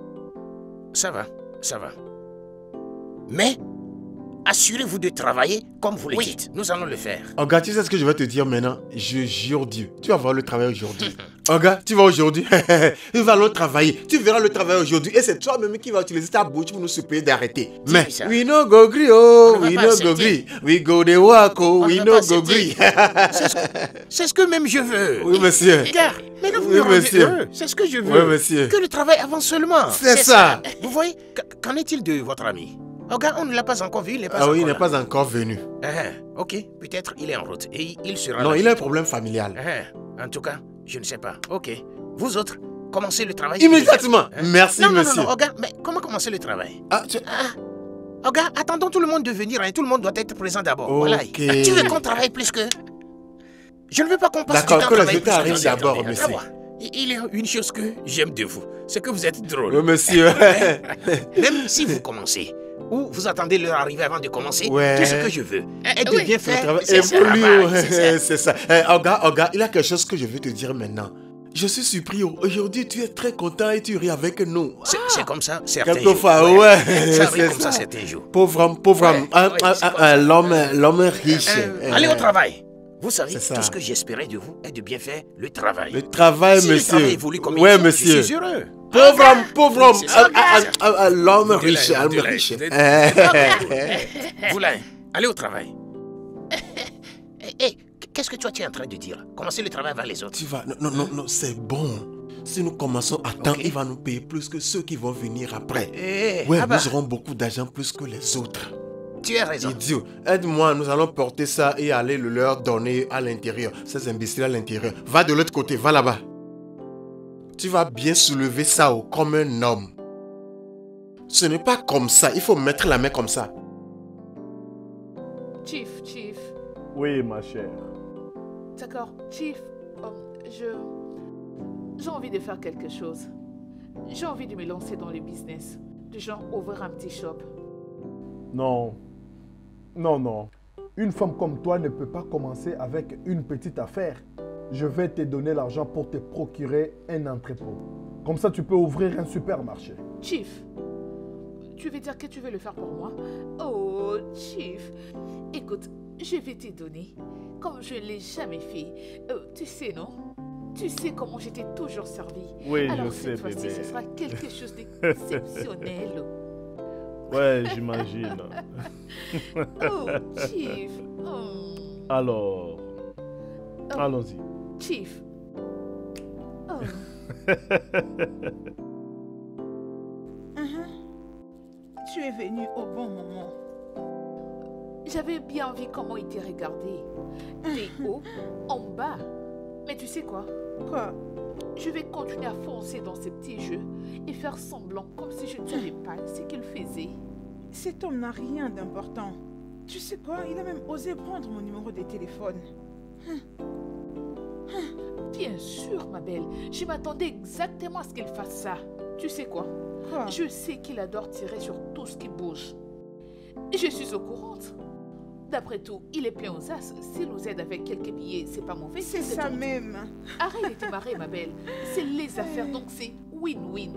Ça va, ça va. Mais assurez-vous de travailler comme vous le oui. dites. Nous allons le faire. Oga, tu sais ce que je vais te dire maintenant? Je jure Dieu, tu vas voir le travail aujourd'hui. Oga, tu vas aujourd'hui. Tu vas aller travailler. Tu verras le travail aujourd'hui. Et c'est toi-même qui vas utiliser ta bouche pour nous supplier d'arrêter. Mais we no go gree, oh. We no go gree. We go the walk, oh. We no go gree. C'est ce que même je veux. Oui, monsieur. Regarde, mais là, vous oui, me rendez monsieur. heureux. C'est ce que je veux. Oui, monsieur. Que le travail avance seulement. C'est ça. ça. Vous voyez, qu'en est-il de votre ami? Regarde, on ne l'a pas encore vu, il n'est pas ah encore oui, il n'est là. pas encore venu. Ah, ok, peut-être il est en route et il sera Non, là. il a un problème familial. Ah, en tout cas, je ne sais pas. Ok, vous autres, commencez le travail. Immédiatement. Hein? Merci, non, monsieur. Non, non, non, regarde, mais comment commencer le travail? Ah, tu... ah, regarde, attendons tout le monde de venir, hein. Tout le monde doit être présent d'abord. Okay. Voilà. Tu veux qu'on travaille plus que... Je ne veux pas qu'on passe du temps à D'accord, que travailler la plus arrive que... d'abord, Attendez, monsieur. Il y a une chose que j'aime de vous, c'est que vous êtes drôle. Oui, monsieur. Même si vous commencez, ou vous attendez leur arrivée avant de commencer, ouais. tout ce que je veux est de oui. bien faire. C'est ça. C'est ça. Eh, Oga, Oga, il y a quelque chose que je veux te dire maintenant. Je suis surpris. Aujourd'hui, tu es très content et tu ris avec nous. C'est ah. comme ça, certains Quelquefois, jours. ouais. Ça arrive comme ça. ça certains jours. Pauvre homme, pauvre homme. Ouais, l'homme, l'homme riche. Euh, allez au travail. Vous savez, tout ce que j'espérais de vous est de bien faire le travail. Le travail, si monsieur. Le travail évolue comme ouais, il monsieur. Je suis heureux. Pauvre homme, pauvre homme. L'homme riche, l'homme riche. Poulain, allez au travail. Hé, qu'est-ce que toi tu es en train de dire? Commencez le travail avant les autres. Tu vas... Non, non, non, c'est bon. Si nous commençons à temps, okay. il va nous payer plus que ceux qui vont venir après. Hey, ouais, ah bah. nous aurons beaucoup d'argent plus que les autres. Tu as raison. Idiot, aide-moi, nous allons porter ça et aller le leur donner à l'intérieur. Ces imbéciles à l'intérieur. Va de l'autre côté, va là-bas. Tu vas bien soulever ça oh, comme un homme. Ce n'est pas comme ça, il faut mettre la main comme ça. Chief, Chief. Oui, ma chère. D'accord, Chief, um, je... J'ai envie de faire quelque chose. J'ai envie de me lancer dans le business. Du genre ouvrir un petit shop. Non. Non, non. Une femme comme toi ne peut pas commencer avec une petite affaire. Je vais te donner l'argent pour te procurer un entrepôt. Comme ça, tu peux ouvrir un supermarché. Chief, tu veux dire que tu veux le faire pour moi? Oh, Chief, écoute, je vais te donner, comme je ne l'ai jamais fait. Euh, tu sais, non? Tu sais comment j'étais toujours servi. Oui, alors, je sais, cette bébé. Ce sera quelque chose d'exceptionnel. Ouais, j'imagine. Oh, Chief. Oh. Alors, oh. allons-y. Chief. Oh. uh-huh. Tu es venu au bon moment. J'avais bien vu comment il t'a regardé. T'es haut, en bas. Mais tu sais quoi? Quoi? Je vais continuer à foncer dans ces petits jeux et faire semblant comme si je ne savais pas ce qu'il faisait. Cet homme n'a rien d'important. Tu sais quoi? Il a même osé prendre mon numéro de téléphone. Bien sûr, ma belle. Je m'attendais exactement à ce qu'il fasse ça. Tu sais quoi? Quoi? Je sais qu'il adore tirer sur tout ce qui bouge. Je suis au courant. D'après tout, il est plein aux as. S'il nous aide avec quelques billets, c'est pas mauvais. C'est ça ton... même. Arrête de te marrer, ma belle. C'est les affaires, donc c'est win-win.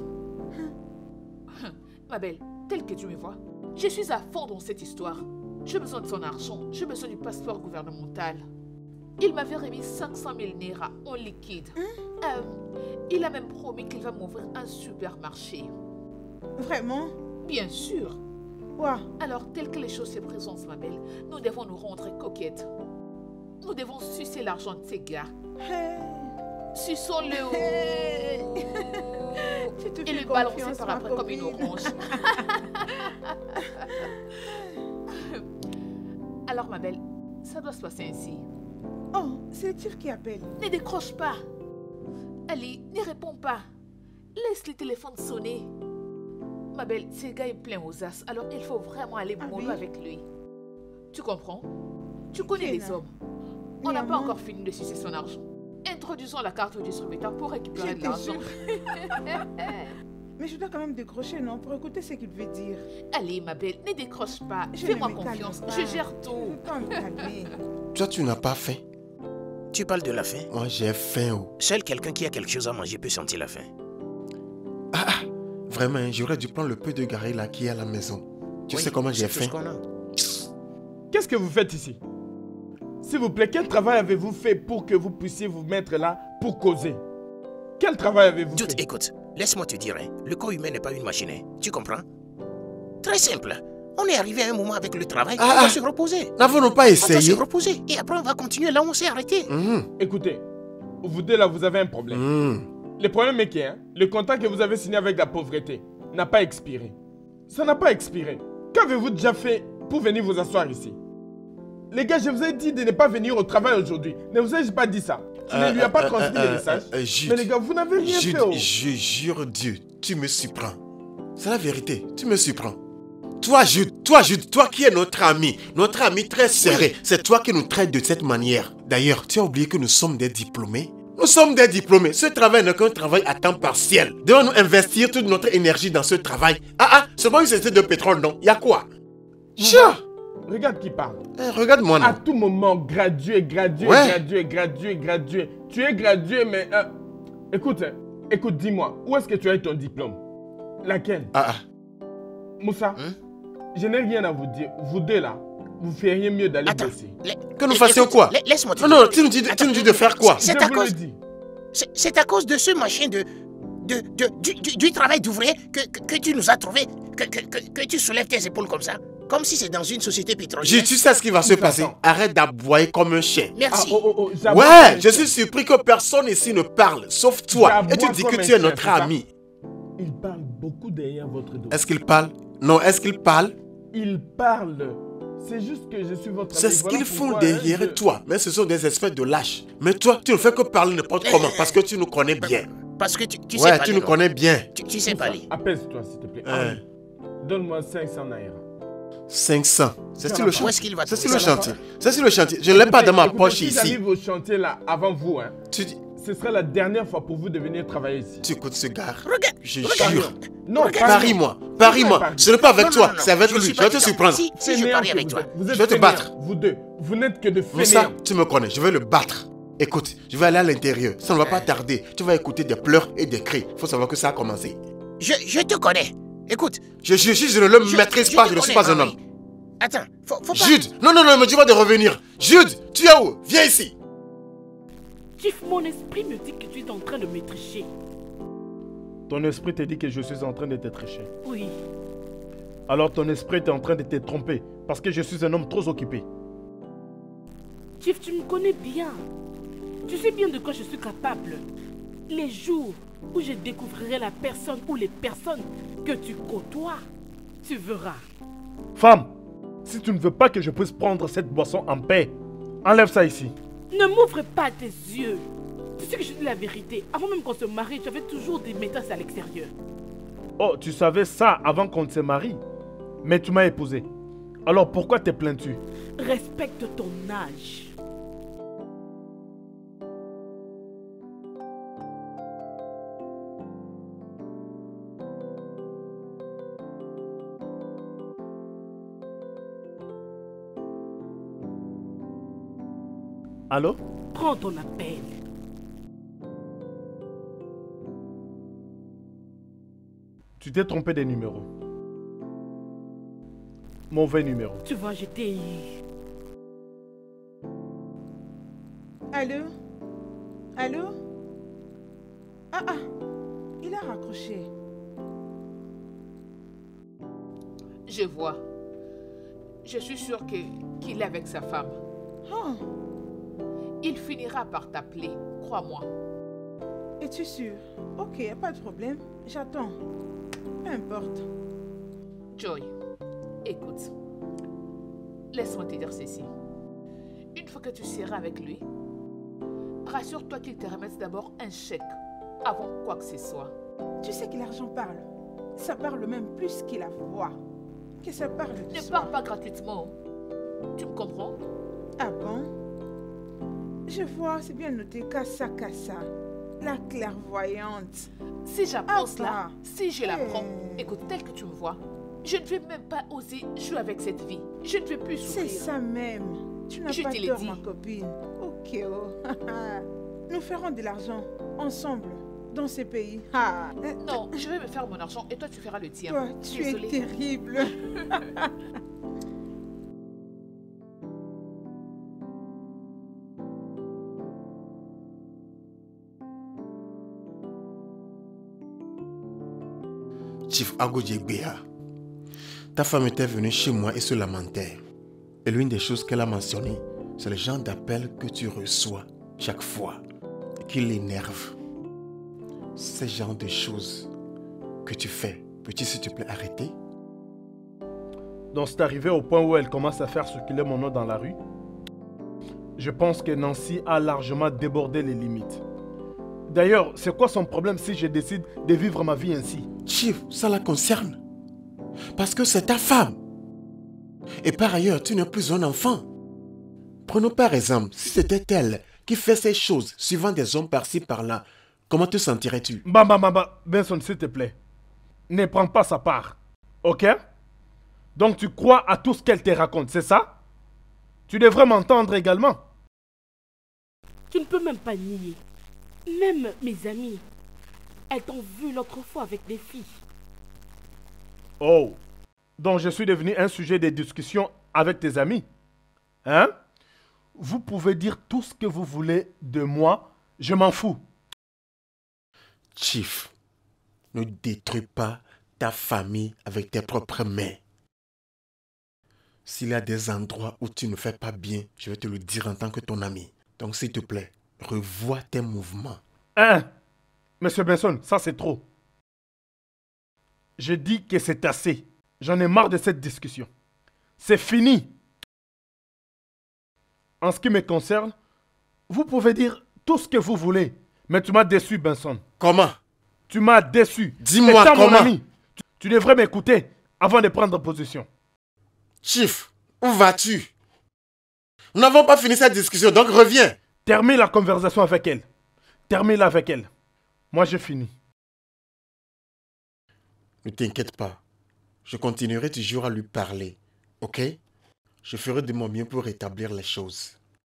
Ma belle, tel que tu me vois, je suis à fond dans cette histoire. J'ai besoin de son argent. J'ai besoin du passeport gouvernemental. Il m'avait remis cinq cent mille naira en liquide. Hein? Euh, il a même promis qu'il va m'ouvrir un supermarché. Vraiment? Bien sûr. Ouais. Alors, tel que les choses se présentent, ma belle, nous devons nous rendre coquettes. Nous devons sucer l'argent de ces gars. Hey. Suçons-le. Hey. Et le balancer par après comme une orange. Alors, ma belle, ça doit se passer ainsi. Oh, c'est le type qui appelle. Ne décroche pas. Ali, ne réponds pas. Laisse le téléphone sonner. Ma belle, ce gars est plein aux as, alors il faut vraiment aller ah, mollo oui? avec lui. Tu comprends? Tu connais Bien. les hommes. On n'a pas Maman. encore fini de sucer son argent. Introduisons la carte au distributeur pour récupérer Je de te l'argent. jure. Mais je dois quand même décrocher, non? Pour écouter ce qu'il veut dire. Allez, ma belle, ne décroche pas. Je Fais-moi ne me calme confiance. pas. Je gère Je tout. veux pas me calmer. Toi, tu n'as pas faim. Tu parles de la faim? Moi, j'ai faim. Oh. Seul quelqu'un qui a quelque chose à manger peut sentir la faim. Ah, ah, vraiment, hein, j'aurais dû prendre le peu de garé là qui est à la maison. Tu Oui, sais comment j'ai c'est tout ce faim. qu'on a. Qu'est-ce que vous faites ici? S'il vous plaît, quel travail avez-vous fait pour que vous puissiez vous mettre là pour causer? Quel travail avez-vous Dude, fait? écoute, laisse-moi te dire, hein, le corps humain n'est pas une machine, hein, tu comprends? Très simple. On est arrivé à un moment avec le travail, Ah, on va ah. se reposer. N'avons-nous pas On va se essayé? reposer et après on va continuer là où on s'est arrêté. Mhm, Écoutez, vous deux là, vous avez un problème. mhm. Le problème est que hein, le contrat que vous avez signé avec la pauvreté n'a pas expiré. Ça n'a pas expiré. Qu'avez-vous déjà fait pour venir vous asseoir ici? Les gars, je vous ai dit de ne pas venir au travail aujourd'hui. Ne vous ai-je pas dit ça? Tu ne lui as pas Euh, transmis euh, les euh, messages? euh, euh, Jude, Mais les gars, vous n'avez rien Jude, fait. Oh. je jure Dieu, tu me surprends. C'est la vérité, tu me surprends. Toi, Jude, toi, Jude, toi qui es notre ami, notre ami très serré, c'est toi qui nous traites de cette manière. D'ailleurs, tu as oublié que nous sommes des diplômés? Nous sommes des diplômés. Ce travail n'est qu'un travail à temps partiel. Devons-nous investir toute notre énergie dans ce travail? Ah ah, c'est pas une société de pétrole, non? Y a quoi? Chia! Regarde qui parle. Eh, regarde-moi, À non? tout moment, gradué, gradué, Ouais. gradué, gradué, gradué. Tu es gradué, mais... euh, écoute, hein, écoute, dis-moi, où est-ce que tu as eu ton diplôme? Laquelle? Ah ah. Moussa, Hein? je n'ai rien à vous dire. Vous deux là, vous feriez mieux d'aller Attends, bosser. la- Que nous é- fassions écoute, quoi? la- Laisse-moi te Non, dire. non, tu nous dis de, tu Attends, nous dis de faire quoi? C'est Je à vous cause... le dis. C'est c'est à cause de ce machin de, de, de- du, du- du travail d'ouvrier que, que, que tu nous as trouvé, que, que, que, que tu soulèves tes épaules comme ça, comme si c'est dans une société pétrolière. Jude, tu sais ce qui va se Attends. passer? Arrête d'aboyer comme un chien. Ah, Merci. oh, oh, oh, j'avoue Ouais, que- je suis surpris que personne ici ne parle, sauf toi. J'aboie Et tu dis comme que un tu es chien, notre c'est ça? ami. Il parle beaucoup derrière votre dos. Est-ce qu'il parle? Non, est-ce qu'il parle? Il parle. C'est juste que je suis votre C'est ami. ce Voilà qu'ils font pourquoi, derrière hein, je- toi. Mais ce sont des espèces de lâches. Mais toi, tu ne fais que parler n'importe comment parce que tu nous connais bien. Parce que tu, tu sais Ouais, pas tu lire, nous non? connais bien. Tu, tu sais pas lire. Apaise-toi, s'il te plaît. Hein. Henri, donne-moi cinq cents naira. cinq cents. C'est Ça sur va le pas. Où chantier. est-ce qu'il va C'est sur trouver le ça? chantier. C'est sur le chantier. Je ne l'ai pas dans ma Écoutez, poche si ici. j'arrive au chantier là, avant vous, hein, Tu dis, ce sera la dernière fois pour vous de venir travailler ici. tu écoutes ce gars. Regarde, Je regarde. jure. Non, Regarde. Parie-moi. Parie-moi. Parie. Ce n'est pas avec Non, toi, non, non, c'est avec je lui. suis Je pas vais te dedans. surprendre. Si, si je Fainéant parie que avec vous toi. êtes. Vous êtes Je vais te fainéants, battre. Vous deux, vous n'êtes que de Moussa, fainéants. tu me connais, je vais le battre. Écoute, je vais aller à l'intérieur. Ça ne va pas tarder. Tu vas écouter des pleurs et des cris. Il faut savoir que ça a commencé. Je, je te connais. Écoute. Je jure, si je ne le je- maîtrise je pas, te je ne suis connais, pas un homme. Henri. Attends, faut, faut pas... Jude, non, non, non, me dis pas de revenir. Jude, tu es où? Viens ici. Chief, mon esprit me dit que tu es en train de me tricher. Ton esprit te dit que je suis en train de te tricher. Oui. Alors ton esprit est en train de te tromper parce que je suis un homme trop occupé. Chief, tu me connais bien. Tu sais bien de quoi je suis capable. Les jours où je découvrirai la personne ou les personnes que tu côtoies, tu verras. Femme, si tu ne veux pas que je puisse prendre cette boisson en paix, enlève ça ici. Ne m'ouvre pas tes yeux. Tu sais que je dis la vérité. Avant même qu'on se marie, tu avais toujours des maîtresses à l'extérieur. Oh, tu savais ça avant qu'on ne se marie. Mais tu m'as épousé. Alors pourquoi te plains-tu? Respecte ton âge. Allô? Prends ton appel. Tu t'es trompé des numéros. Mauvais numéro. Tu vois, j'étais eu. Allô? Allô? Ah ah, il a raccroché. Je vois. Je suis sûre que- qu'il est avec sa femme. Oh, Il finira par t'appeler, crois-moi. es-tu sûr? Ok, y a pas de problème. J'attends. Peu importe. Joy, écoute. Laisse-moi te dire ceci. Une fois que tu seras avec lui, rassure-toi qu'il te remette d'abord un chèque avant quoi que ce soit. Tu sais que l'argent parle. Ça parle même plus que la voix. Que ça parle de Ne soi. pars pas gratuitement. Tu me comprends? Ah bon? Je vois, c'est bien noté. Kassa Kassa. La clairvoyante. Si j'apprends Ah, cela, ça. si je l'apprends, Eh. écoute, tel que tu me vois, je ne vais même pas oser jouer avec cette vie. Je ne vais plus C'est souffrir. ça même. Tu n'as Je pas te l'ai tort, dit. ma copine. Ok, oh. Nous ferons de l'argent ensemble dans ces pays. Ah. euh, Non, je vais me faire mon argent et toi tu feras le tien. Toi, tu Désolée. es terrible. Chief Agodjegbea, ta femme était venue chez moi et se lamentait. Et l'une des choses qu'elle a mentionnées, c'est le genre d'appel que tu reçois chaque fois et qui l'énerve. Ce genre de choses que tu fais, peux-tu s'il te plaît arrêter? Donc c'est arrivé au point où elle commence à faire circuler mon nom dans la rue. Je pense que Nancy a largement débordé les limites. D'ailleurs, c'est quoi son problème si je décide de vivre ma vie ainsi? Chief, ça la concerne. Parce que c'est ta femme. Et par ailleurs, tu n'es plus un enfant. Prenons par exemple, si c'était elle qui fait ces choses, suivant des hommes par-ci par-là, comment te sentirais-tu? Bah, bah, bah, bah, Benson, s'il te plaît. Ne prends pas sa part. Ok? Donc tu crois à tout ce qu'elle te raconte, c'est ça? Tu devrais m'entendre également. Tu ne peux même pas nier. Même mes amis, elles t'ont vu l'autre fois avec des filles. Oh. Donc je suis devenu un sujet de discussion avec tes amis. Hein? Vous pouvez dire tout ce que vous voulez de moi, je m'en fous. Chief, ne détruis pas ta famille avec tes propres mains. S'il y a des endroits où tu ne fais pas bien, je vais te le dire en tant que ton ami. Donc s'il te plaît, revois tes mouvements. Hein? Monsieur Benson, ça c'est trop. Je dis que c'est assez. J'en ai marre de cette discussion. C'est fini. En ce qui me concerne, vous pouvez dire tout ce que vous voulez. Mais tu m'as déçu, Benson. Comment? Tu m'as déçu. Dis-moi Étant mon comment? ami, tu, tu devrais m'écouter avant de prendre position. Chief, où vas-tu? Nous n'avons pas fini cette discussion, donc reviens. Termine la conversation avec elle. Termine-la avec elle. Moi, j'ai fini. Ne t'inquiète pas. Je continuerai toujours à lui parler. Ok? Je ferai de mon mieux pour rétablir les choses.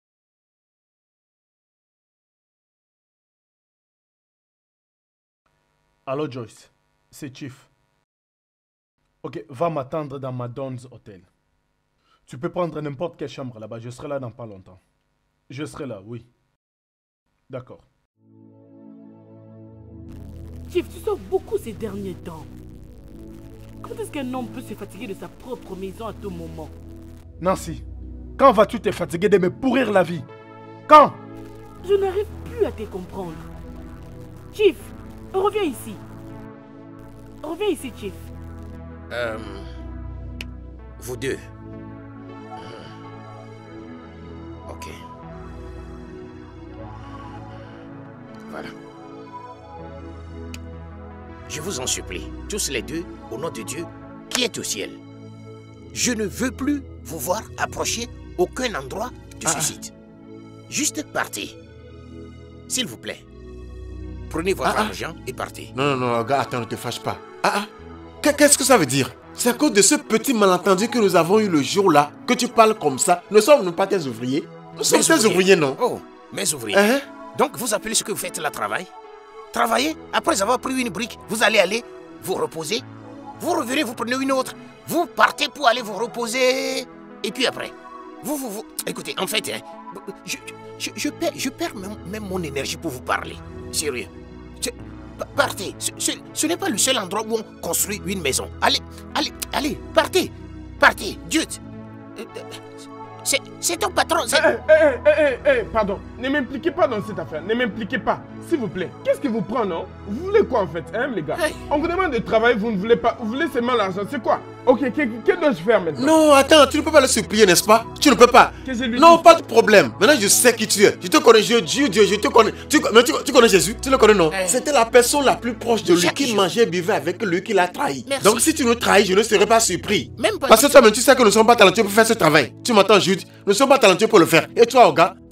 Allô, Joyce. C'est Chief. Ok, va m'attendre dans Madon's Hotel. Tu peux prendre n'importe quelle chambre là-bas. Je serai là dans pas longtemps. Je serai là, oui. D'accord. Chief, tu sors beaucoup ces derniers temps. Comment est-ce qu'un homme peut se fatiguer de sa propre maison à tout moment? Nancy, quand vas-tu te fatiguer de me pourrir la vie? Quand? Je n'arrive plus à te comprendre. Chief, reviens ici. Reviens ici, Chief. Euh, vous deux. Ok. Voilà. Je vous en supplie, tous les deux, au nom de Dieu, qui est au ciel. Je ne veux plus vous voir approcher aucun endroit de ce Ah. site. Juste partez. S'il vous plaît. Prenez votre Ah, ah. argent et partez. Non, non, non, gars, attends, ne te fâche pas. Ah, ah. Qu'est- Qu'est-ce que ça veut dire? C'est à cause de ce petit malentendu que nous avons eu le jour-là que tu parles comme ça. Ne sommes-nous pas tes ouvriers? Nous sommes Mes tes ouvriers, non? Oh, mes ouvriers. Hein? Donc vous appelez ce que vous faites là travail? Travailler, après avoir pris une brique, vous allez aller vous reposer. Vous revenez, vous prenez une autre. Vous partez pour aller vous reposer. Et puis après, vous, vous, vous... Écoutez, en fait, hein, je, je, je perds, je perds même, même mon énergie pour vous parler. Sérieux. Je- partez. Ce, ce- ce n'est pas le seul endroit où on construit une maison. Allez, allez, allez, partez. Partez. Dieu. C'est c'est ton patron. Eh, c'est- eh, eh, eh, eh, eh, pardon, ne m'impliquez pas dans cette affaire, ne m'impliquez pas, s'il vous plaît. Qu'est-ce qui vous prend, non? Vous voulez quoi en fait, hein, les gars? Hey. On vous demande de travailler, vous ne voulez pas, vous voulez seulement l'argent, c'est quoi? Ok, que, que dois-je faire maintenant? Non, attends, tu ne peux pas le supplier, n'est-ce pas? Tu ne peux pas. Que je lui Non, dise- pas de problème. Maintenant, je sais qui tu es. Je te connais, Dieu, Dieu, Dieu, je te connais. Tu, mais tu, tu connais Jésus? Tu le connais, non? Eh. C'était la personne la plus proche de lui Chaque qui jour. mangeait, buvait avec lui, qui l'a trahi. Merci. Donc, si tu nous trahis, je ne serai pas surpris. Même pas. Parce que toi-même, tu sais que nous ne sommes pas talentueux pour faire ce travail. Tu m'entends, Jude? Nous ne sommes pas talentueux pour le faire. Et toi, Oga,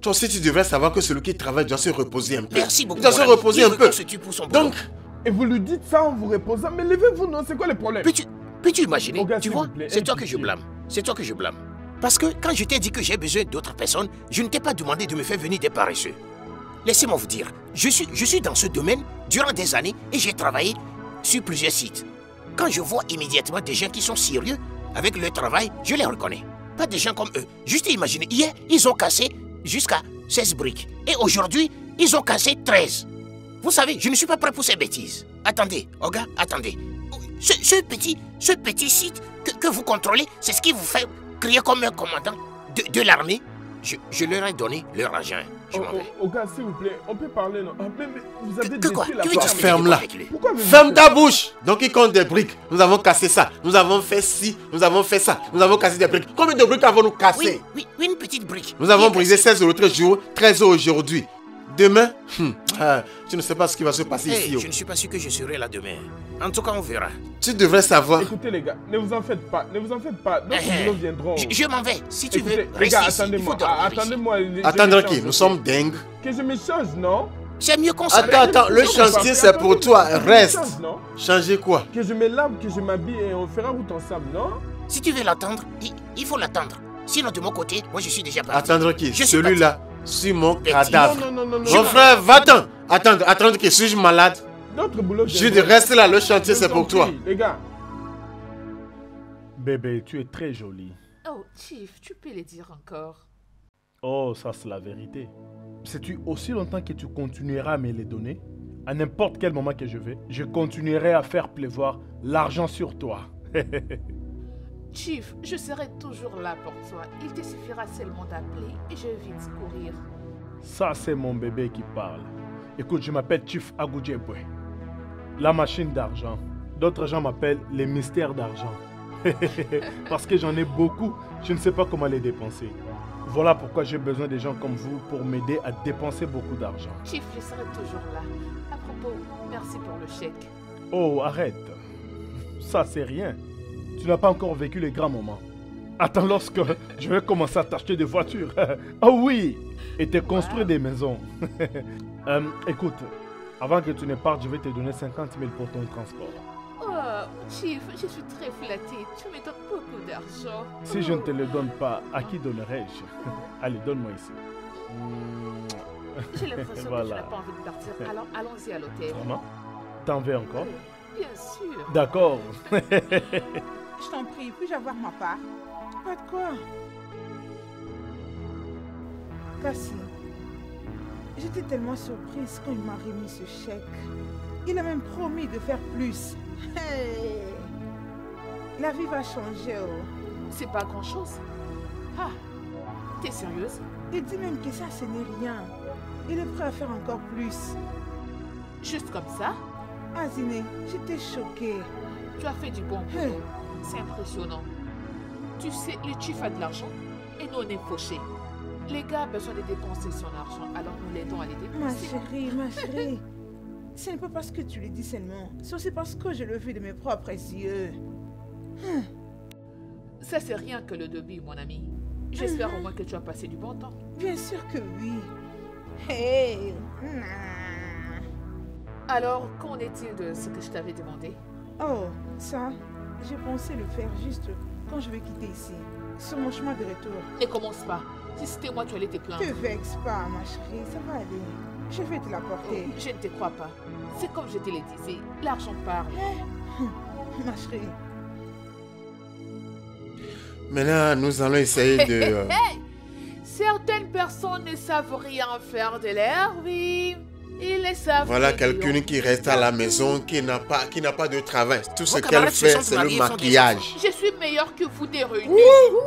Toi aussi, tu devrais savoir que celui qui travaille doit se reposer un peu. Merci beaucoup. Il doit se mon ami. reposer Il un veut peu. qu'on se tue pour son boulot. Donc, Et vous lui dites ça en vous reposant. Mais levez-vous, non? C'est quoi le problème? Peux-tu peux-tu imaginer? Oh, gars, Tu s'il vois, vous plaît, c'est aie toi que je pitié. blâme. C'est toi que je blâme. Parce que quand je t'ai dit que j'ai besoin d'autres personnes, je ne t'ai pas demandé de me faire venir des paresseux. Laissez-moi vous dire, je suis, je suis dans ce domaine durant des années et j'ai travaillé sur plusieurs sites. Quand je vois immédiatement des gens qui sont sérieux avec leur travail, je les reconnais. Pas des gens comme eux. Juste imaginez, hier, ils ont cassé jusqu'à seize briques. Et aujourd'hui, ils ont cassé treize. Vous savez, je ne suis pas prêt pour ces bêtises. Attendez, Oga, attendez. Ce, ce petit, ce petit site que, que vous contrôlez, c'est ce qui vous fait crier comme un commandant de, de l'armée. Je, je leur ai donné leur argent. Je m'en Oh, vais. oh, gars, s'il vous plaît, on peut parler, non? Ah, mais, mais vous avez Que quoi? détruit la Que veux-tu ferme. que je ferme-la. avec lui? Pourquoi vous ferme dites ta bouche. Donc, il compte des briques. Nous avons cassé ça. Nous avons fait ci. Nous avons fait ça. Nous avons cassé des briques. Combien de briques avons-nous cassé? Oui, oui, oui, une petite brique. Nous avons Bien brisé cassée. seize l'autre jour, treize aujourd'hui. Demain, hum, ah, tu ne sais pas ce qui va se passer Hey, ici. oh. je ne suis pas sûr que je serai là demain. En tout cas, on verra. Tu devrais savoir. Écoutez les gars, ne vous en faites pas, ne vous en faites pas. D'autres Eh, boulots viendront. Je, je m'en vais. Si tu Écoutez, veux, les reste gars, ici. Il faut attendez-moi, dormir ah, ici. attendez-moi. je- je Attendre m'échange, qui? Nous ok? sommes dingues. Que je m'échange, non? C'est mieux qu'on Attends, s'arrête. attends, le Que je chantier m'échange, c'est pour toi. attendez, que je Reste. m'échange, non? Changer quoi? Que je me lave, que je m'habille et on fera route ensemble, non? Si tu veux l'attendre, il, il faut l'attendre. Sinon, de mon côté, moi je suis déjà parti. Attendre qui? Je suis Celui-là, sur mon Bêtise. cadavre. Non, non, non, non, Mon non. frère, va-t'en. Attendre, attendre qui? Suis-je malade? D'autres boulots Je viendront. reste là, le Je chantier vous c'est en pour toi. prie, les gars. Bébé, tu es très jolie. Oh, Chief, tu peux le dire encore. Oh, ça c'est la vérité. Sais-tu aussi longtemps que tu continueras à me les donner? À n'importe quel moment que je vais, je continuerai à faire pleuvoir l'argent sur toi. Chief, je serai toujours là pour toi. Il te suffira seulement d'appeler et je vais vite courir. Ça c'est mon bébé qui parle. Écoute, je m'appelle Chief Agujebwe. La machine d'argent. D'autres gens m'appellent les mystères d'argent. Parce que j'en ai beaucoup, je ne sais pas comment les dépenser. Voilà pourquoi j'ai besoin des gens comme vous pour m'aider à dépenser beaucoup d'argent. Chief, je serai toujours là. À propos, merci pour le chèque. Oh, arrête. Ça, c'est rien. Tu n'as pas encore vécu les grands moments. Attends, lorsque je vais commencer à t'acheter des voitures. Oh oui, et te construire des maisons. Euh, écoute, avant que tu ne partes, je vais te donner cinquante mille pour ton transport. Oh, Chief, je suis très flattée. Tu me donnes beaucoup d'argent. Si je ne te le donne pas, à qui donnerais-je? Allez, donne-moi ici. J'ai l'impression que tu Voilà. n'as pas envie de partir. Alors, allons-y à l'hôtel. Vraiment? T'en veux encore? Bien sûr. D'accord. Je t'en prie, puis-je avoir ma part? Pas de quoi. Cassie, j'étais tellement surprise quand il m'a remis ce chèque. Il a même promis de faire plus. Hey! La vie va changer. Oh. C'est pas grand-chose. Ah, t'es sérieuse? Il dit même que ça, ce n'est rien. Il est prêt à faire encore plus. Juste comme ça? Azine, j'étais choquée. Tu as fait du bon Hey. boulot. C'est impressionnant. Tu sais, le chief a de l'argent et nous on est fauchés. Les gars ont besoin de dépenser son argent, alors nous l'aidons à les Ma dépenser. chérie, ma chérie. Ce n'est pas parce que tu le dis seulement. C'est aussi parce que je le vis de mes propres yeux. Ça c'est rien que le début, mon ami. J'espère au moins que tu as passé du bon temps. Bien sûr que oui. Hey! Alors, qu'en est-il de ce que je t'avais demandé? Oh, ça, j'ai pensé le faire juste quand je vais quitter ici. Sur mon chemin de retour. Ne commence pas. Si c'était moi, tu allais te plaindre. Ne te vexe pas, ma chérie. Ça va aller. Je vais te Oh, l'apporter. je ne te crois pas. C'est comme je te le disais, l'argent parle. Ma chérie. Maintenant, nous allons essayer de... euh, Certaines personnes ne savent rien faire de leur vie. Ils le savent. Voilà très bien. quelqu'un qui reste à la maison, qui n'a pas, qui n'a pas de travail. Tout ce Vos qu'elle camarades se fait, sont c'est le mariés, font des maquillage. Je suis meilleure que vous des réunis.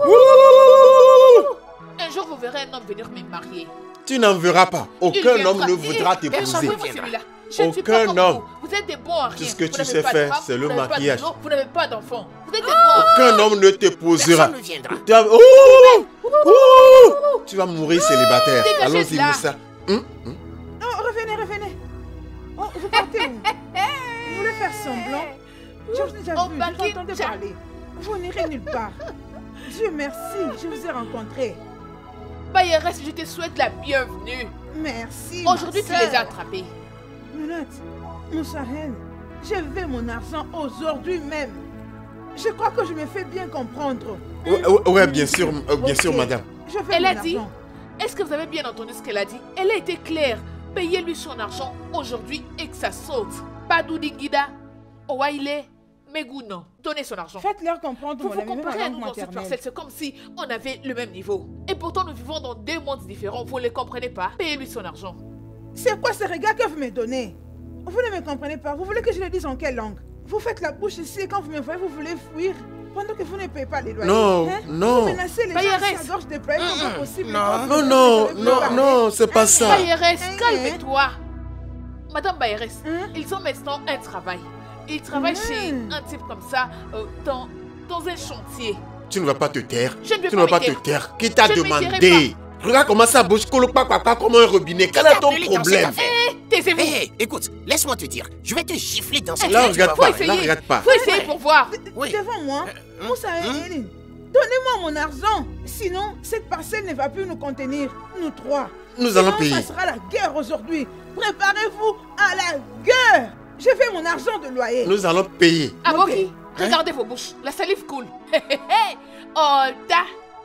Un jour, vous verrez un homme venir me marier. Tu n'en verras pas. Il Aucun viendra. homme ne Eh, voudra eh, t'épouser. envoyez-moi celui-là. Je ne suis Aucun pas comme homme. Vous. Vous êtes des bons à rien. Tout ce que Vous tu n'avez sais pas de faire, femme, c'est vous le n'avez pas de maquillage. boulot, Vous n'avez pas d'enfant. Vous êtes des bons à rien. Aucun homme ne t'épousera. Personne ne viendra. Tu vas... Ouh! Ouh! Tu vas mourir célibataire. Dégagez Allons-y, de là. Moussa. Hum, hum. Non, revenez, revenez. Oh, vous partez où? Vous voulez faire semblant? Je vous ai déjà On vu, va je vous entendais quitter. parler. Vous n'irez nulle part. Dieu merci, je vous ai rencontré. Bayerès, je te souhaite la bienvenue. Merci. Aujourd'hui, tu les as attrapés. Minute, Moussahel, je veux mon argent aujourd'hui même. Je crois que je me fais bien comprendre. Ouais, ouais, ouais, bien sûr, euh, bien Ok. sûr, madame. Je veux Elle mon a dit, argent. est-ce que vous avez bien entendu ce qu'elle a dit? Elle a été claire. Payez-lui son argent aujourd'hui et que ça saute. Pas d'Oudingida, Owaile, Megouno. Donnez son argent. Faites-leur comprendre Vous mon vous ami, comparez ma à langue nous dans cette maternelle. parcelle, c'est comme si on avait le même niveau. Et pourtant, nous vivons dans deux mondes différents. Vous ne les comprenez pas? Payez-lui son argent. C'est quoi ce regard que vous me donnez? Vous ne me comprenez pas. Vous voulez que je le dise en quelle langue? Vous faites la bouche ici et quand vous me voyez, vous voulez fuir pendant que vous ne payez pas les loyers. Non, hein? non. Vous menacez les gens Bayerès. ici à gorge de paix comme pas possible. non. Quand vous Non, me non, voyez, vous non, parlez. non, c'est pas ça. Bayerès, Hein? calme-toi. Madame Bayerès, Hein? ils ont maintenant un travail. Ils travaillent Mmh. chez un type comme ça, euh, dans, dans un chantier. Tu ne vas pas te taire. Je ne vais Tu pas ne vas pas me te taire. taire. Qui t'a Je ne me demandé? tairai Regarde comment ça bouge, colo, papa, papa, comme un robinet. Quel est ton Appelez dans cette problème? affaire. Taisez-vous. Hé, hé, écoute, laisse-moi te dire. Je vais te gifler dans cette Là, affaire, tu regarde vas pas. voir. Là, regarde pas. Faut essayer pour voir. Oui. Devant moi, hein? Moussa et Hein? Hélène, donnez-moi mon argent. Sinon, cette parcelle ne va plus nous contenir, nous trois. Nous Sinon, allons payer. ça sera la guerre aujourd'hui. Préparez-vous à la guerre. Je fais mon argent de loyer. Nous allons payer. Aboki, Hein? regardez vos bouches. La salive coule. Hé, hé, hé. Oh, da.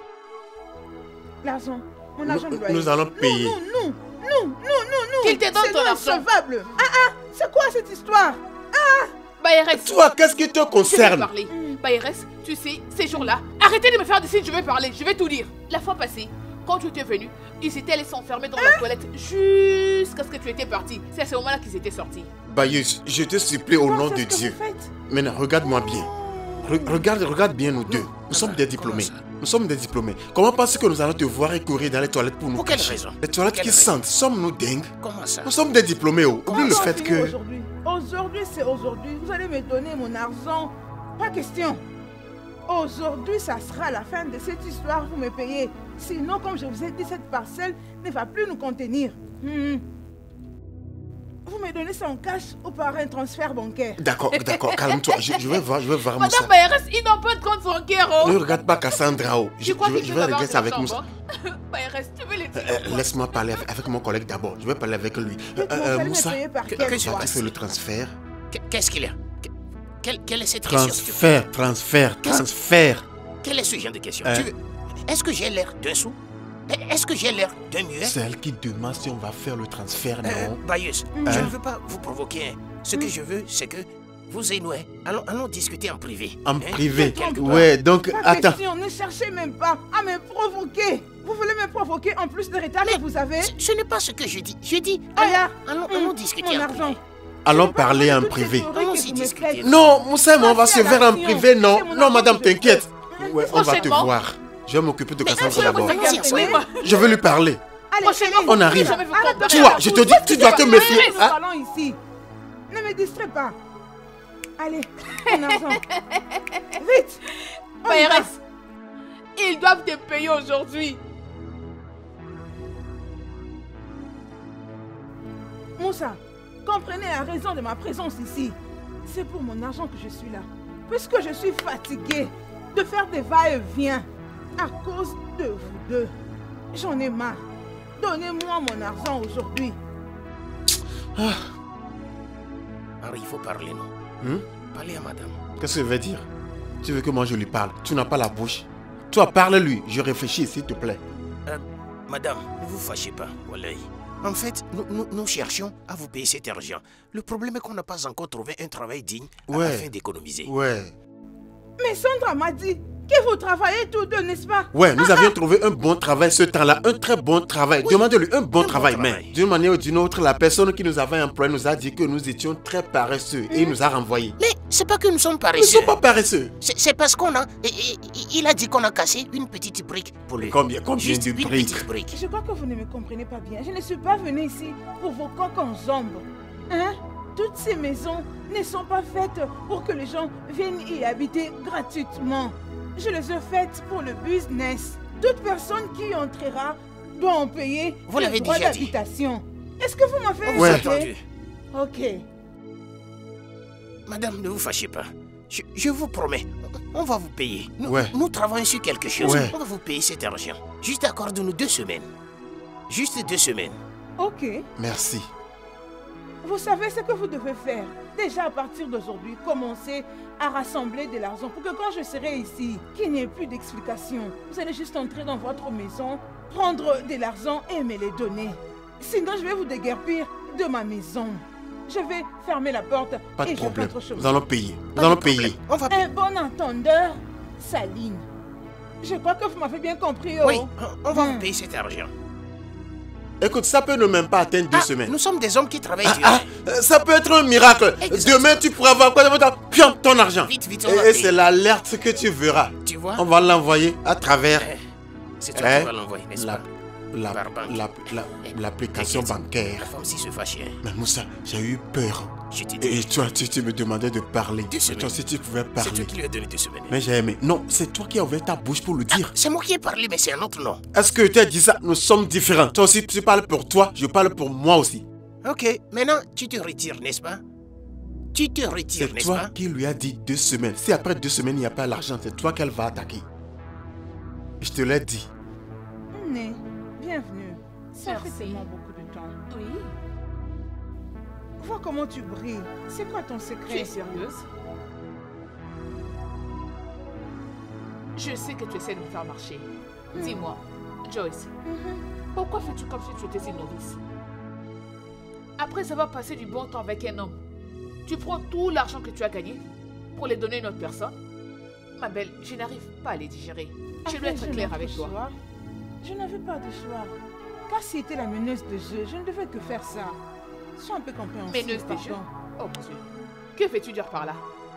L'argent, mon argent de Nous, loyer. nous allons payer. Non, non, non, non, non, non. Qu'il te donne C'est ton non argent. insolvable. Ah, ah, c'est quoi cette histoire? Bayerès, Toi, qu'est-ce qui te je vais concerne? parler. Bayerès, tu sais, ces jours-là, arrêtez de me faire des signes, je vais parler, je vais tout dire. La fois passée, quand tu étais venu, ils étaient allés s'enfermer dans la toilette jusqu'à ce que tu étais parti. C'est à ce moment-là qu'ils étaient sortis. Bayus, je te supplie au nom Comment de c'est ce que Dieu. vous faites? Maintenant, regarde-moi bien. Re- regarde, regarde bien nous deux. Nous sommes des Comment diplômés. ça? Nous sommes des diplômés. Comment penses-tu que nous allons te voir et courir dans les toilettes pour nous Pour quelle cacher? raison? Les toilettes Pour qui quelle raison? sentent. Sommes-nous dingues? Comment ça? Nous sommes des diplômés. Oh. Oublie le On va fait finir que... Aujourd'hui, aujourd'hui c'est aujourd'hui. Vous allez me donner mon argent. Pas question. Aujourd'hui, ça sera la fin de cette histoire. Vous me payez. Sinon, comme je vous ai dit, cette parcelle ne va plus nous contenir. Hmm. Vous me donnez ça en cash ou par un transfert bancaire? D'accord, d'accord, calme-toi. Je, je vais voir, je vais voir Madame Moussa. Bayerès, ils n'ont pas de compte bancaire, oh. Ne regarde pas Cassandra. Oh. Je, Tu crois je vais, qu'ils je peuvent vais avoir régler de ça avec l'argent, Moussa. hein? Bayerès, tu veux les dire Euh, quoi? Laisse-moi parler avec, avec mon collègue d'abord. Je vais parler avec lui. Euh, Dites-moi, euh, vous allez me Moussa, payer par que- quelle que fois? tu fais le transfert. Qu'est-ce qu'il y a? Quelle, quelle est cette question? s'il te plaît? Transfert, transfert, transfert. Quel est ce genre de question? Hein? Tu veux- Est-ce que j'ai l'air d'un sou? Est-ce que j'ai l'air d'un muet? C'est elle qui demande si on va faire le transfert, Euh, non? Bayus, je Hein? ne veux pas vous provoquer. hein. Ce que je veux, c'est que vous et nous, hein, allons, allons discuter en privé. En hein. privé. Quelque part. Ouais, donc, Pas attends. question, ne cherchez même pas à me provoquer. Vous voulez me provoquer en plus de retard Mais que vous avez? Ce, ce n'est pas ce que je dis. Je dis, Ah, là. allons, allons, Hum, allons discuter mon en argent. privé. Allons Je veux pas parler avoir en toutes ces privé. théories que Allons-y vous me discuter. faites. Non, Moussa et moi, on va Passez se à voir en l'action. privé, non? C'est mon Non, argent madame, que je t'inquiète. veux. Ouais, on va te Prochainement. voir. Je vais m'occuper de Cassandra Est-ce que vous d'abord. avez Allons-y, oui, moi. Je vais lui parler. Allez, Prochainement, Céline, on arrive. jamais vous Arrête de comparer Tu à vois, la je te boule. dis, tu dois te méfier. Nous Hein? parlons ici. Ne me distrais pas. Allez, mon argent. Vite. On y va. Bayerès, ils doivent te payer aujourd'hui. Moussa, comprenez la raison de ma présence ici. C'est pour mon argent que je suis là. Puisque je suis fatigué de faire des va-et-vient à cause de vous deux. J'en ai marre. Donnez-moi mon argent aujourd'hui. Henri, il faut parler, non? Hum? Parlez à madame. Qu'est-ce que ça veut dire? Tu veux que moi je lui parle? Tu n'as pas la bouche. Toi, parle-lui. Je réfléchis, s'il te plaît. Euh, madame, ne vous fâchez pas, Wallahi. En fait, nous, nous, nous cherchions à vous payer cet argent. Le problème est qu'on n'a pas encore trouvé un travail digne Ouais. afin d'économiser. Ouais. Mais Sandra m'a dit que vous travaillez tous deux, n'est-ce pas? Ouais, nous avions trouvé un bon travail ce temps-là, un très bon travail. Oui. Demandez-lui un bon Un bon travail, travail. mais d'une manière ou d'une autre, la personne qui nous avait employé nous a dit que nous étions très paresseux et il nous a renvoyés. Mais c'est pas que nous sommes Nous ne paresseux. sommes pas paresseux. C'est c'est parce qu'on a... et- et- Il a dit qu'on a cassé une petite brique pour lui. Combien, combien Juste de une briques? petite brique. Je crois que vous ne me comprenez pas bien. Je ne suis pas venue ici pour vos coques en jambes. Hein? Toutes ces maisons ne sont pas faites pour que les gens viennent y habiter gratuitement. Je les ai faites pour le business. Toute personne qui y entrera doit en payer Vous le l'avez droit déjà dit. d'habitation. Est-ce que vous m'avez Ouais. écouté? Ok. Madame, ne vous fâchez pas. Je, je vous promets, On va vous payer. Nous, Ouais. nous travaillons sur quelque chose. Ouais. On va vous payer cet argent. Juste accorde-nous deux semaines. Juste deux semaines. Ok. Merci. Vous savez ce que vous devez faire. Déjà à partir d'aujourd'hui, commencez à rassembler de l'argent pour que quand je serai ici, qu'il n'y ait plus d'explications. Vous allez juste entrer dans votre maison, prendre de l'argent et me les donner. Sinon, je vais vous déguerpir de ma maison. Je vais fermer la porte Pas de et problème. je vais autre chose. Nous allons payer. Nous Pas de allons problème. payer. On va payer. Un bon entendeur, Saline. Je crois que vous m'avez bien compris. Oh. Oui, on va Hmm. vous payer cet argent. Écoute, ça peut ne même pas atteindre deux Ah, semaines. nous sommes des hommes qui travaillent dur. Ah, euh, ça peut être un miracle. Exactement. Demain, tu pourras avoir quoi? Piam, ton argent. Vite, vite, on va Et, et payer. c'est l'alerte que tu verras. Tu vois? On va l'envoyer à travers Eh, C'est toi eh, qui vas l'envoyer, n'est-ce la- pas? la- Par banque. la- la- l'application T'inquiète. bancaire. La femme si se fâche. hein. Mais Moussa, j'ai eu peur. Je t'ai Et dit. toi, tu, tu me demandais de parler. Deux semaines. Toi aussi, tu pouvais C'est toi parler. qui lui as donné deux semaines. Mais j'ai aimé. Non, c'est toi qui as ouvert ta bouche pour le dire. C'est moi qui ai parlé, mais c'est un autre nom. Est-ce que tu as dit ça? Nous sommes différents. Toi aussi, tu parles pour toi, je parle pour moi aussi. Ok, maintenant tu te retires, n'est-ce pas? Tu te retires, C'est n'est-ce toi pas? qui lui as dit deux semaines. Si après deux semaines, il n'y a pas l'argent, c'est toi qu'elle va attaquer. Je te l'ai dit. Né, bienvenue. Ça Merci. fait tellement beaucoup de temps. Oui. Vois comment tu brilles. C'est quoi ton Tu secret? es sérieuse? Je sais que tu essaies de me faire marcher. Dis-moi, Joyce, Mhm. pourquoi fais-tu comme si tu étais une novice? Après avoir passé du bon temps avec un homme, tu prends tout l'argent que tu as gagné pour les donner à une autre personne? Ma belle, je n'arrive pas à les digérer. Je dois Après, être j'ai claire notre avec toi. choix. Je n'avais pas de choix. Car si était la meneuse de jeu, je ne devais que faire ça. Sois un peu compréhensive. Meneuse des jeux? pardon. Oh mon Dieu. Que veux-tu dire par là?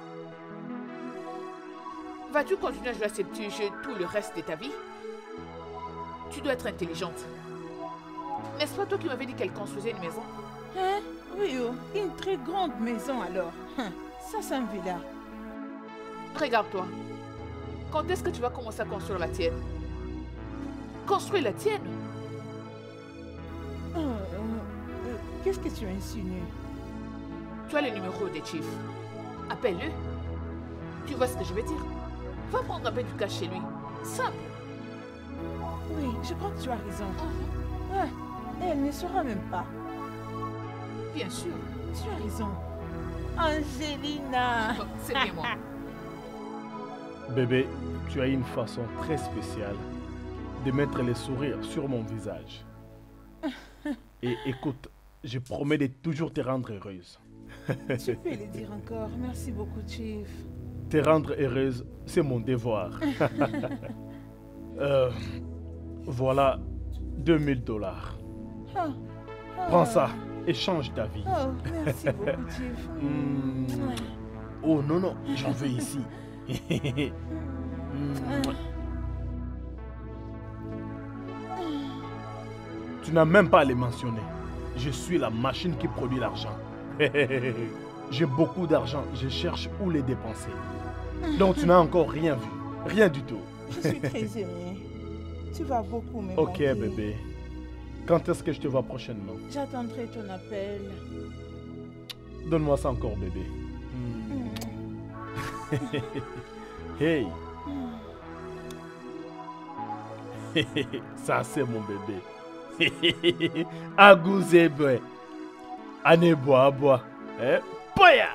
Vas-tu continuer à jouer à ces petits jeux tout le reste de ta vie? Tu dois être intelligente. N'est-ce pas toi qui m'avais dit qu'elle construisait une maison? Hein? Oui, oh. Une très grande maison alors. Hein. Ça, c'est un villa. Regarde-toi. Quand est-ce que tu vas commencer à construire la tienne? Construire la tienne? Oh, euh, euh, Qu'est-ce que tu insinues? Tu as le numéro des chiefs. Appelle-le. Tu vois ce que je veux dire? Va prendre un peu du cash chez lui. Simple. Oui, je crois que tu as raison. Mhm. Ouais, et elle ne saura même pas. Bien sûr. Tu as raison. Angelina. Oh, c'est bien moi. Bébé, tu as une façon très spéciale de mettre le sourire sur mon visage. Et écoute, je promets de toujours te rendre heureuse. Tu peux le dire encore. Merci beaucoup, Chief. Te rendre heureuse, c'est mon devoir. Euh, voilà deux mille dollars. Ah, Prends ah. ça et change ta vie. Oh, merci beaucoup, Chief. Hmm. Oh non, non, j'en veux ici. Hmm. Tu n'as même pas à les mentionner. Je suis la machine qui produit l'argent. J'ai beaucoup d'argent, je cherche où les dépenser. Donc tu n'as encore rien vu. Rien du tout. Je suis très aimée. Tu vas beaucoup me Ok manquer. bébé. Quand est-ce que je te vois prochainement? J'attendrai ton appel. Donne-moi ça encore bébé. Hmm. Hey. Ça c'est mon bébé. Agouzebe. Ane bois bois. Eh? Poya.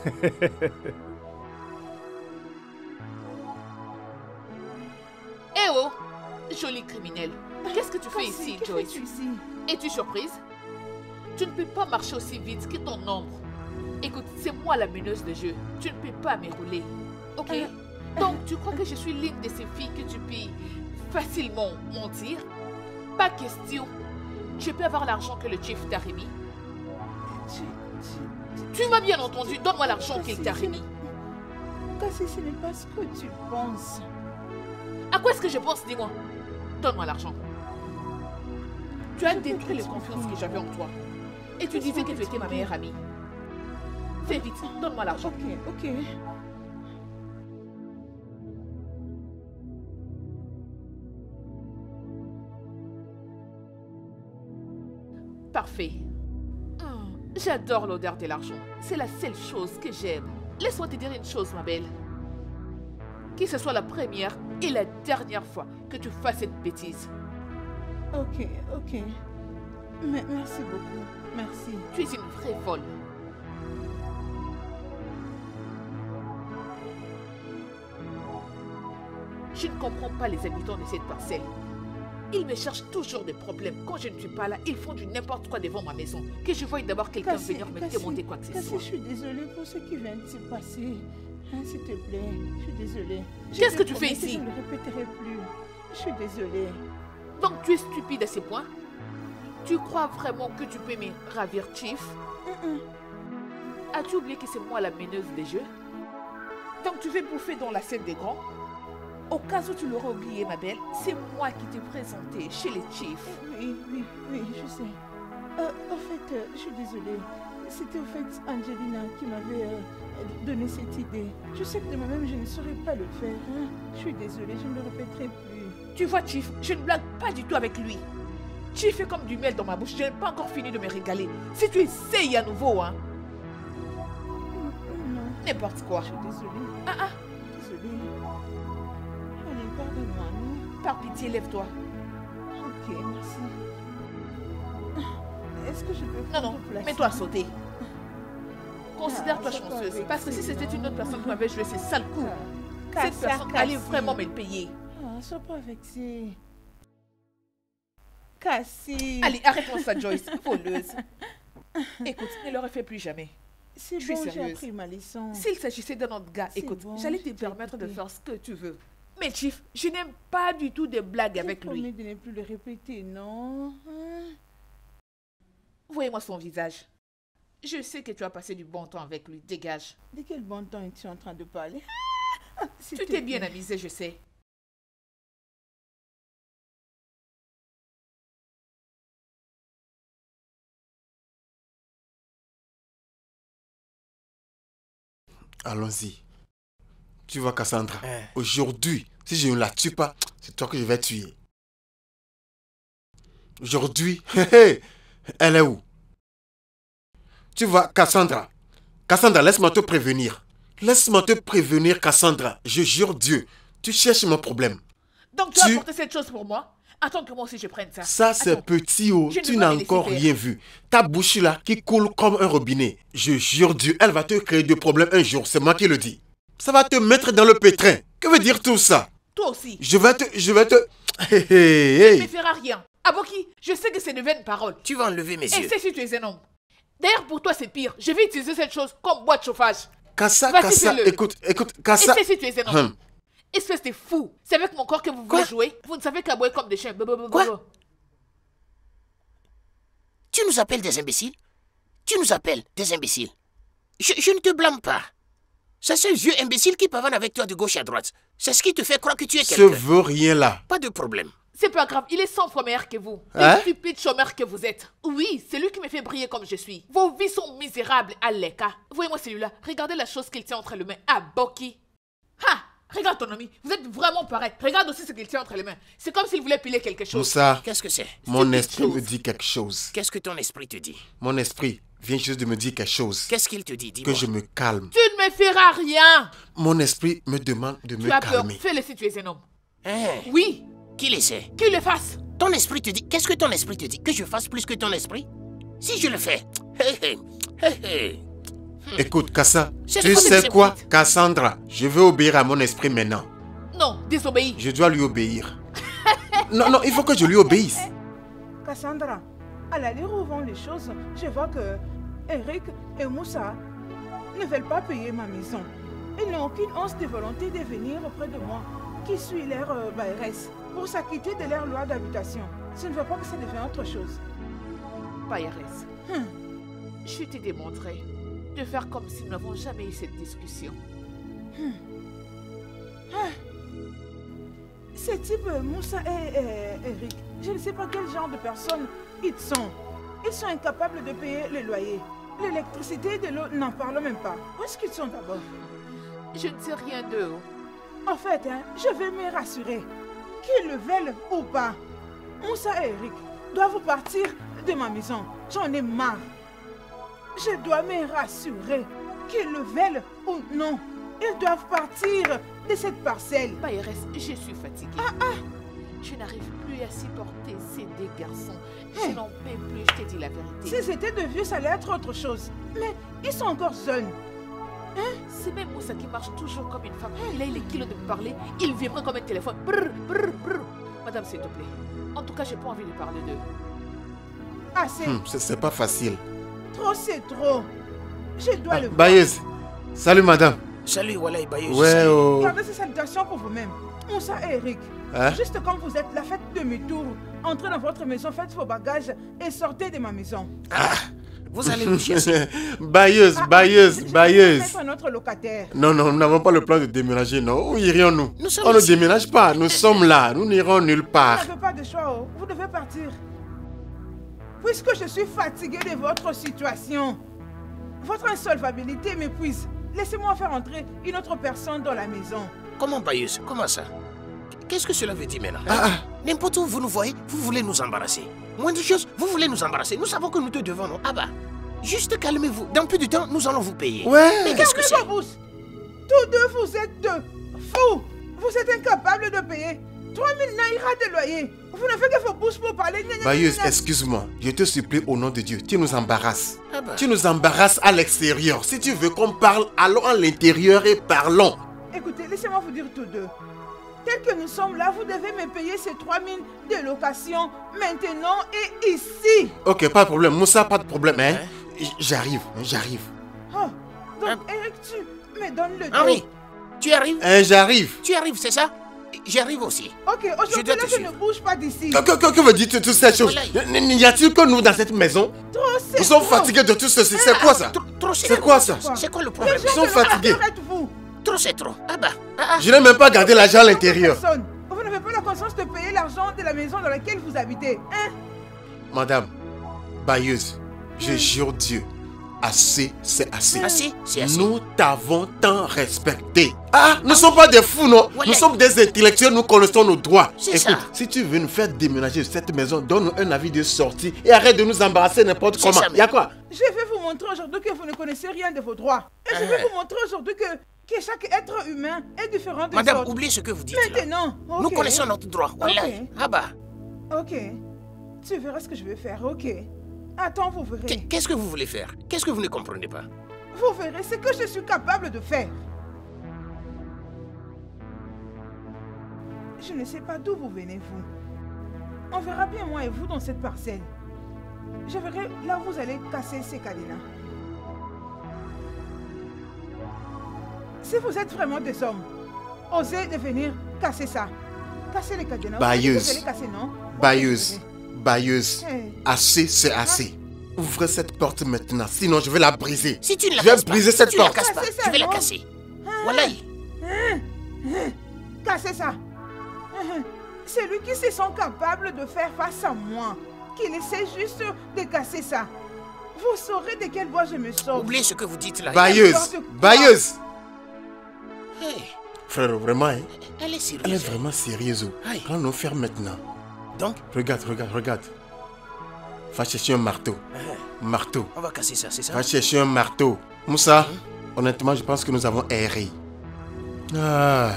Eh oh, joli criminel. Qu'est-ce que tu fais Cassie, ici, que Joyce? fais-tu ici? Es-tu surprise? Tu ne peux pas marcher aussi vite que ton ombre. Écoute, c'est moi la meneuse de jeu. Tu ne peux pas m'érouler. Ok? Donc, tu crois que je suis l'une de ces filles que tu peux facilement mentir? Pas question. Je peux avoir l'argent que le chief t'a remis. Tu, tu, Tu m'as bien entendu. Donne-moi l'argent qu'il t'a remis. Cassie, ce n'est pas ce que tu penses. À quoi est-ce que je pense? Dis-moi. Donne-moi l'argent. Tu as Je détruit peux la te confiance supplier. que j'avais en toi. Et tu disais que tu étais ma meilleure amie. Fais vite, donne-moi l'argent. Ok, ok. Parfait. Hum, J'adore l'odeur de l'argent. C'est la seule chose que j'aime. Laisse-moi te dire une chose, ma belle. que ce soit la première et la dernière fois que tu fasses cette bêtise. Ok, ok. Mais merci beaucoup. Merci. Tu es une vraie folle. Je ne comprends pas les habitants de cette parcelle. Ils me cherchent toujours des problèmes. Quand je ne suis pas là, ils font du n'importe quoi devant ma maison. Que je voie d'abord quelqu'un Cassie, venir me Cassie, demander quoi que ce Cassie, soit. je suis désolée pour ce qui vient de se passer. Hein, s'il te plaît, je suis désolée. Je Qu'est-ce te que tu fais promets ici? Je ne le répéterai plus. Je suis désolée. Donc tu es stupide à ce point? Tu crois vraiment que tu peux me ravir, Chief? Mm-mm. As-tu oublié que c'est moi la meneuse des jeux? Donc tu veux bouffer dans la scène des grands? Au cas où tu l'aurais oublié, ma belle, c'est moi qui t'ai présenté chez les Chiefs. Oui, oui, oui, je sais. Euh, en fait, euh, je suis désolée. C'était au fait Angelina qui m'avait euh, donné cette idée. Je sais que de moi-même, je ne saurais pas le faire. Hein. Je suis désolée, je ne le répéterai plus. Tu vois, Chief, je ne blague pas du tout avec lui. Chief est comme du miel dans ma bouche. Je n'ai pas encore fini de me régaler. Si tu essayes à nouveau, hein. Non, N'importe quoi. je suis désolée. Ah ah, Désolée. Allez, pardonne-moi, non? par pitié, lève-toi. Ok, merci. Est-ce que je peux Non, prendre non, place? mets-toi à sauter. Considère-toi Ah, c'est pas chanceuse. avec Parce que si ça, c'était une non. autre personne qui m'avait joué ces sales coups, Ah, cette Cassia, personne allait Cassie. vraiment me le payer. Ah, sois pas vexée. Cassie. Allez, arrête-moi ça, Joyce, voleuse. Écoute, ne le refais plus jamais. c'est je suis bon, j'ai sérieuse. appris ma leçon. S'il s'agissait d'un autre gars, C'est écoute, bon, j'allais je te t'ai permettre de écouté. faire ce que tu veux. Mais Chief, je n'aime pas du tout de blagues J'ai avec promis lui. de ne plus le répéter, non? Hein? Voyez-moi son visage. Je sais que tu as passé du bon temps avec lui. Dégage. De quel bon temps es-tu en train de parler? Ah, s'il Tu te t'es bien plaît. amusé, je sais. Allons-y. Tu vois, Cassandra, Hein. aujourd'hui, si je ne la tue pas, c'est toi que je vais tuer. Aujourd'hui, hé, hé, elle est où? Tu vois, Cassandra, Cassandra, laisse-moi te prévenir. Laisse-moi te prévenir, Cassandra. Je jure Dieu, tu cherches mon problème. Donc tu as Tu- apporté cette chose pour moi? Attends que moi aussi je prenne ça. Ça, c'est Attends. petit, oh. Je ne Tu veux n'as pas me encore laisser rien vu. Ta bouche là, qui coule comme un robinet. Je jure Dieu, elle va te créer des problèmes un jour. C'est moi qui le dis. Ça va te mettre dans le pétrin. Que veut dire tout ça? Toi aussi. Je vais te... Je vais te... Hé, hé, Tu ne me hé. feras rien. Aboki, je sais que c'est de vaines paroles. Tu vas enlever mes Et yeux. c'est si tu es un homme. D'ailleurs, pour toi, c'est pire. Je vais utiliser cette chose comme boîte de chauffage. Kassa, Vas-y, Kassa, fais-le. écoute, écoute, Et Kassa. c'est si tu es un homme. Hum. Espèce de fou. C'est avec mon corps que vous Quoi? voulez jouer. Vous ne savez qu'aboyer comme des chiens. Bo- bo- bo- Quoi? bo- Tu nous appelles des imbéciles? Tu nous appelles des imbéciles? Je, je ne te blâme pas. C'est ce vieux imbécile qui pavane avec toi de gauche à droite. C'est ce qui te fait croire que tu es Ce quelqu'un. veut rien là. Pas de problème. C'est pas grave, il est cent fois meilleur que vous. Hein? Le stupide chômeur que vous êtes. Oui, c'est lui qui me fait briller comme je suis. Vos vies sont misérables, Aleka. Voyez-moi celui-là. Regardez la chose qu'il tient entre les mains. Ah, Boki. Ha! Regarde ton ami. Vous êtes vraiment pareil. Regarde aussi ce qu'il tient entre les mains. C'est comme s'il voulait piler quelque chose. Moussa, Qu'est-ce que c'est? mon petite esprit me chose. dit quelque chose. Qu'est-ce que ton esprit te dit? Mon esprit vient juste de me dire quelque chose. Qu'est-ce qu'il te dit? Que Dis-moi. je me calme. Tu ne me feras rien. Mon esprit me demande de me Tu as peur. calmer. Fais-le si tu es un homme. Hein? Oui, Qui le sait? qu'il le fasse. Ton esprit te dit... Qu'est-ce que ton esprit te dit? Que je fasse plus que ton esprit? Si je le fais... Hé hé, hé hé. Écoute, Kassa, C'est tu comme sais une quoi, petite. Cassandra? Je veux obéir à mon esprit maintenant. Non, désobéis. Je dois lui obéir. Non, non, il faut que je lui obéisse. Cassandra, à l'allure où vont les choses, je vois que Eric et Moussa ne veulent pas payer ma maison. Ils n'ont aucune once de volonté de venir auprès de moi, qui suis leur euh, bailleresse, pour s'acquitter de leur loi d'habitation. Je ne veux pas que ça devienne autre chose. Pailleresse, Hum. je t'ai démontré de faire comme si nous n'avons jamais eu cette discussion. Ces types, euh, Moussa et euh, Eric, je ne sais pas quel genre de personnes ils sont. Ils sont incapables de payer le loyer. L'électricité et de l'eau, n'en parlons même pas. Où est-ce qu'ils sont d'abord? Je ne sais rien d'eux. En fait, hein, je vais me rassurer. Qu'ils le veulent ou pas, Moussa et Eric doivent partir de ma maison. J'en ai marre. Je dois me rassurer. Qu'ils le veulent ou non, ils doivent partir de cette parcelle. Bayres, je suis fatiguée. Ah ah. Je n'arrive plus à supporter ces deux garçons. Hey. Je n'en peux plus, je t'ai dit la vérité. Si c'était de vieux, ça allait être autre chose. Mais ils sont encore jeunes. C'est même Moussa qui marche toujours comme une femme. Il a eu les kilos de me parler. Il vibre comme un téléphone. Brr, brr, brr. Madame, s'il te plaît. En tout cas, j'ai pas envie de parler d'eux. Assez. Hum, c'est c'est pas facile. Trop, c'est trop. Je dois Ah, le voir. Bayeuse. Salut madame. Salut, Walay Bayeuse. Ouais, oh. Gardez ces salutations pour vous-même. Moussa et Eric. Hein? Juste quand vous êtes là, faites demi-tour. Entrez dans votre maison, faites vos bagages et sortez de ma maison. Ah, vous allez nous chercher. Bayeuse, Ah, bayeuse, je vais bayeuse. mettre un autre locataire. Non, non, nous n'avons pas le plan de déménager, non. Où irions-nous? Nous sommes On ne ici. déménage pas, nous sommes là, nous n'irons nulle part. Vous n'avez pas de choix, oh. Vous devez partir. Puisque je suis fatiguée de votre situation, votre insolvabilité m'épuise. Laissez-moi faire entrer une autre personne dans la maison. Comment Bayeuse? Comment ça? Qu'est-ce que cela veut dire maintenant? Ah, ah. N'importe où vous nous voyez, vous voulez nous embarrasser. Moindre chose, vous voulez nous embarrasser. Nous savons que nous te devons, non? Ah bah, juste calmez-vous. Dans peu de temps, nous allons vous payer. Ouais. Mais qu'est-ce que Fermez c'est? vos bouches. Tous deux, vous êtes deux fous. Vous êtes incapables de payer trois mille naira de loyer. Vous ne faites que vos bouches pour parler. Gna, gna, gna, Bayeuse, gna. excuse-moi, je te supplie au nom de Dieu, tu nous embarrasses. Ah bah. Tu nous embarrasses à l'extérieur. Si tu veux qu'on parle, allons à l'intérieur et parlons. Écoutez, laissez-moi vous dire tous deux. Tel que nous sommes là, vous devez me payer ces trois mille de location maintenant et ici. Ok, pas de problème. Moussa, pas de problème, hein. J- J'arrive, hein, j'arrive. Oh, donc, Hein? Eric, tu me donnes le dos. Henri, tu arrives? Hein, j'arrive. Tu arrives, c'est ça? J'arrive aussi. Ok, aujourd'hui, dois là, te je ne suivre. bouge pas d'ici. Que, que, que, que veut dire toutes ces choses? Voilà. N- N'y a-t-il que nous dans cette maison? Trop, c'est Nous sommes trop. fatigués de tout ceci. C'est quoi ça? Trop, trop, C'est quoi ça? C'est quoi le problème? Quel genre Ils sont de fatigués. locataire êtes-vous? Trop, c'est trop. Ah bah. Ah, ah. Je n'ai même pas gardé l'argent à l'intérieur. Personne. Vous n'avez pas la conscience de payer l'argent de la maison dans laquelle vous habitez. Hein? Madame, Bayeuse, je jure Dieu, assez, c'est assez. Assez, c'est assez. Nous t'avons tant respecté. Ah, nous ne sommes pas des fous, non? Voilà. Nous sommes des intellectuels, nous connaissons nos droits. C'est Écoute, ça. si tu veux nous faire déménager de cette maison, donne-nous un avis de sortie et arrête de nous embarrasser n'importe C'est comment. ça, Il y a quoi? Je vais vous montrer aujourd'hui que vous ne connaissez rien de vos droits. Et je vais Ah. vous montrer aujourd'hui que, que chaque être humain est différent des Madame, autres. oubliez ce que vous dites là. Maintenant, ok. Nous connaissons notre droit. Voilà. Ok. Ah bah. Ok. Tu verras ce que je vais faire, ok. Attends, vous verrez. Qu'est- Qu'est-ce que vous voulez faire? Qu'est-ce que vous ne comprenez pas? Vous verrez ce que je suis capable de faire. Je ne sais pas d'où vous venez, vous. On verra bien, moi et vous, dans cette parcelle. Je verrai là où vous allez casser ces cadenas. Si vous êtes vraiment des hommes, osez de venir casser ça. Casser les cadenas. Bailleuse. Vous allez casser, non? Bailleuse, Bailleuse, Hey. assez, c'est assez. Ouvrez cette porte maintenant, sinon je vais la briser. Si tu ne la Je vais casses pas, briser si cette tu ne la porte. casses pas, Cassez ça, je vais la non? casser. Voilà. Cassez ça. C'est lui qui se sent capable de faire face à moi. Qu'il essaie juste de casser ça. Vous saurez de quel bois je me sauve. Oubliez ce que vous dites là. Bailleuse, n'importe quoi. Bailleuse. Hey, Frère, vraiment, hein, elle est sérieuse. elle est vraiment sérieuse. Aïe. Qu'allons nous faire maintenant? Donc, Regarde, regarde, regarde. Va chercher un marteau. Marteau. on va casser ça, c'est ça? Va chercher un marteau. Moussa, honnêtement, je pense que nous avons erré. Ah.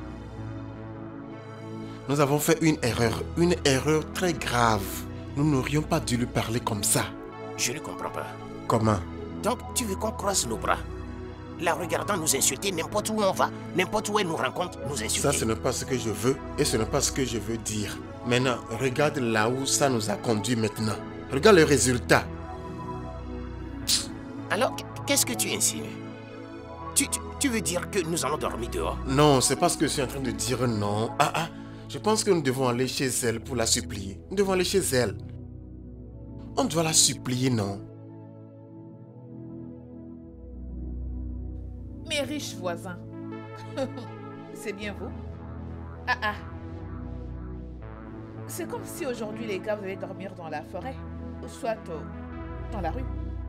Nous avons fait une erreur, une erreur très grave. Nous n'aurions pas dû lui parler comme ça. Je ne comprends pas. Comment? Donc, tu veux qu'on croise nos bras? La regardant nous insulter n'importe où on va, n'importe où elle nous rencontre, nous insulter. Ça, ce n'est pas ce que je veux et ce n'est pas ce que je veux dire. Maintenant, regarde là où ça nous a conduit maintenant. Regarde le résultat. Alors, qu'est-ce que tu insinues? tu, tu, tu veux dire que nous allons dormir dehors? Non, c'est pas ce que je suis en train de dire, non. Ah ah, je pense que nous devons aller chez elle pour la supplier. Nous devons aller chez elle. On doit la supplier, non? Mes riches voisins. C'est bien vous? Ah ah. C'est comme si aujourd'hui les gars vous allez dormir dans la forêt, ou soit euh, dans la rue.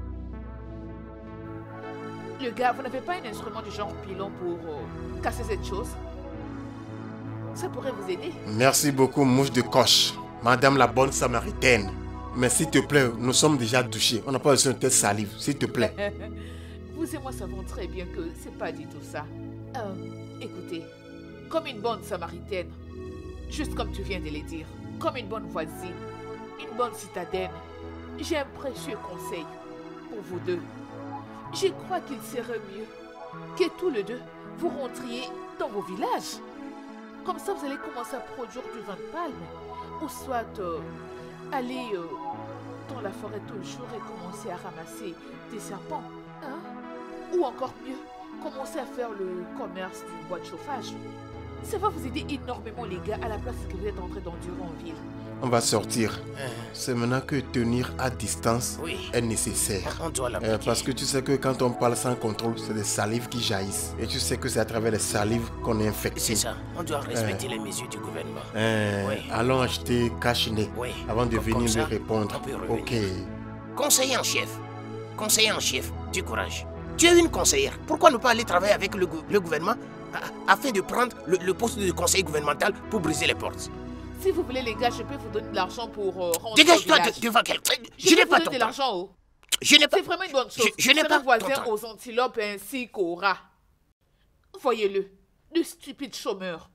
Le gars, vous n'avez pas un instrument du genre pilon pour euh, casser cette chose? Ça pourrait vous aider. Merci beaucoup, mouche de coche. Madame la bonne samaritaine. Mais s'il te plaît, nous sommes déjà douchés. On n'a pas besoin de tête salive, s'il te plaît. Vous et moi savons très bien que c'est pas du tout ça. Euh, écoutez, comme une bonne samaritaine. Juste comme tu viens de le dire. Comme une bonne voisine. Une bonne citadine. J'ai un précieux conseil pour vous deux. Je crois qu'il serait mieux que tous les deux vous rentriez dans vos villages. Comme ça, vous allez commencer à produire du vin de palme. Ou soit euh, aller euh, dans la forêt tout le jour et commencer à ramasser des serpents. Hein? Ou encore mieux, commencer à faire le commerce du bois de chauffage. Ça va vous aider énormément les gars à la place que vous êtes en train d'endurer en ville. On va sortir. C'est maintenant que tenir à distance Oui. est nécessaire. On doit l'appliquer. Euh, parce que tu sais que quand on parle sans contrôle, c'est des salives qui jaillissent. Et tu sais que c'est à travers les salives qu'on est infecté. C'est ça. On doit respecter les mesures du gouvernement. Euh, Oui. Allons acheter cache-nez Oui. avant de Comme- venir comme ça, lui répondre. on peut revenir. Ok. Conseiller en chef. Conseiller en chef. Du courage. Tu es une conseillère. Pourquoi ne pas aller travailler avec le, gou- le gouvernement a- afin de prendre le, le poste de conseiller gouvernemental pour briser les portes? Si vous voulez les gars, je peux vous donner de l'argent pour euh, rentrer au Dégage-toi village. de- devant quelqu'un. Je, Je peux n'ai vous pas donner ton de temps. l'argent. Oh. Je n'ai pas... C'est vraiment une bonne chose. Je- je n'ai Vous pas serez voisin ton temps. aux antilopes ainsi qu'aux rats. Voyez-le, le stupide chômeur.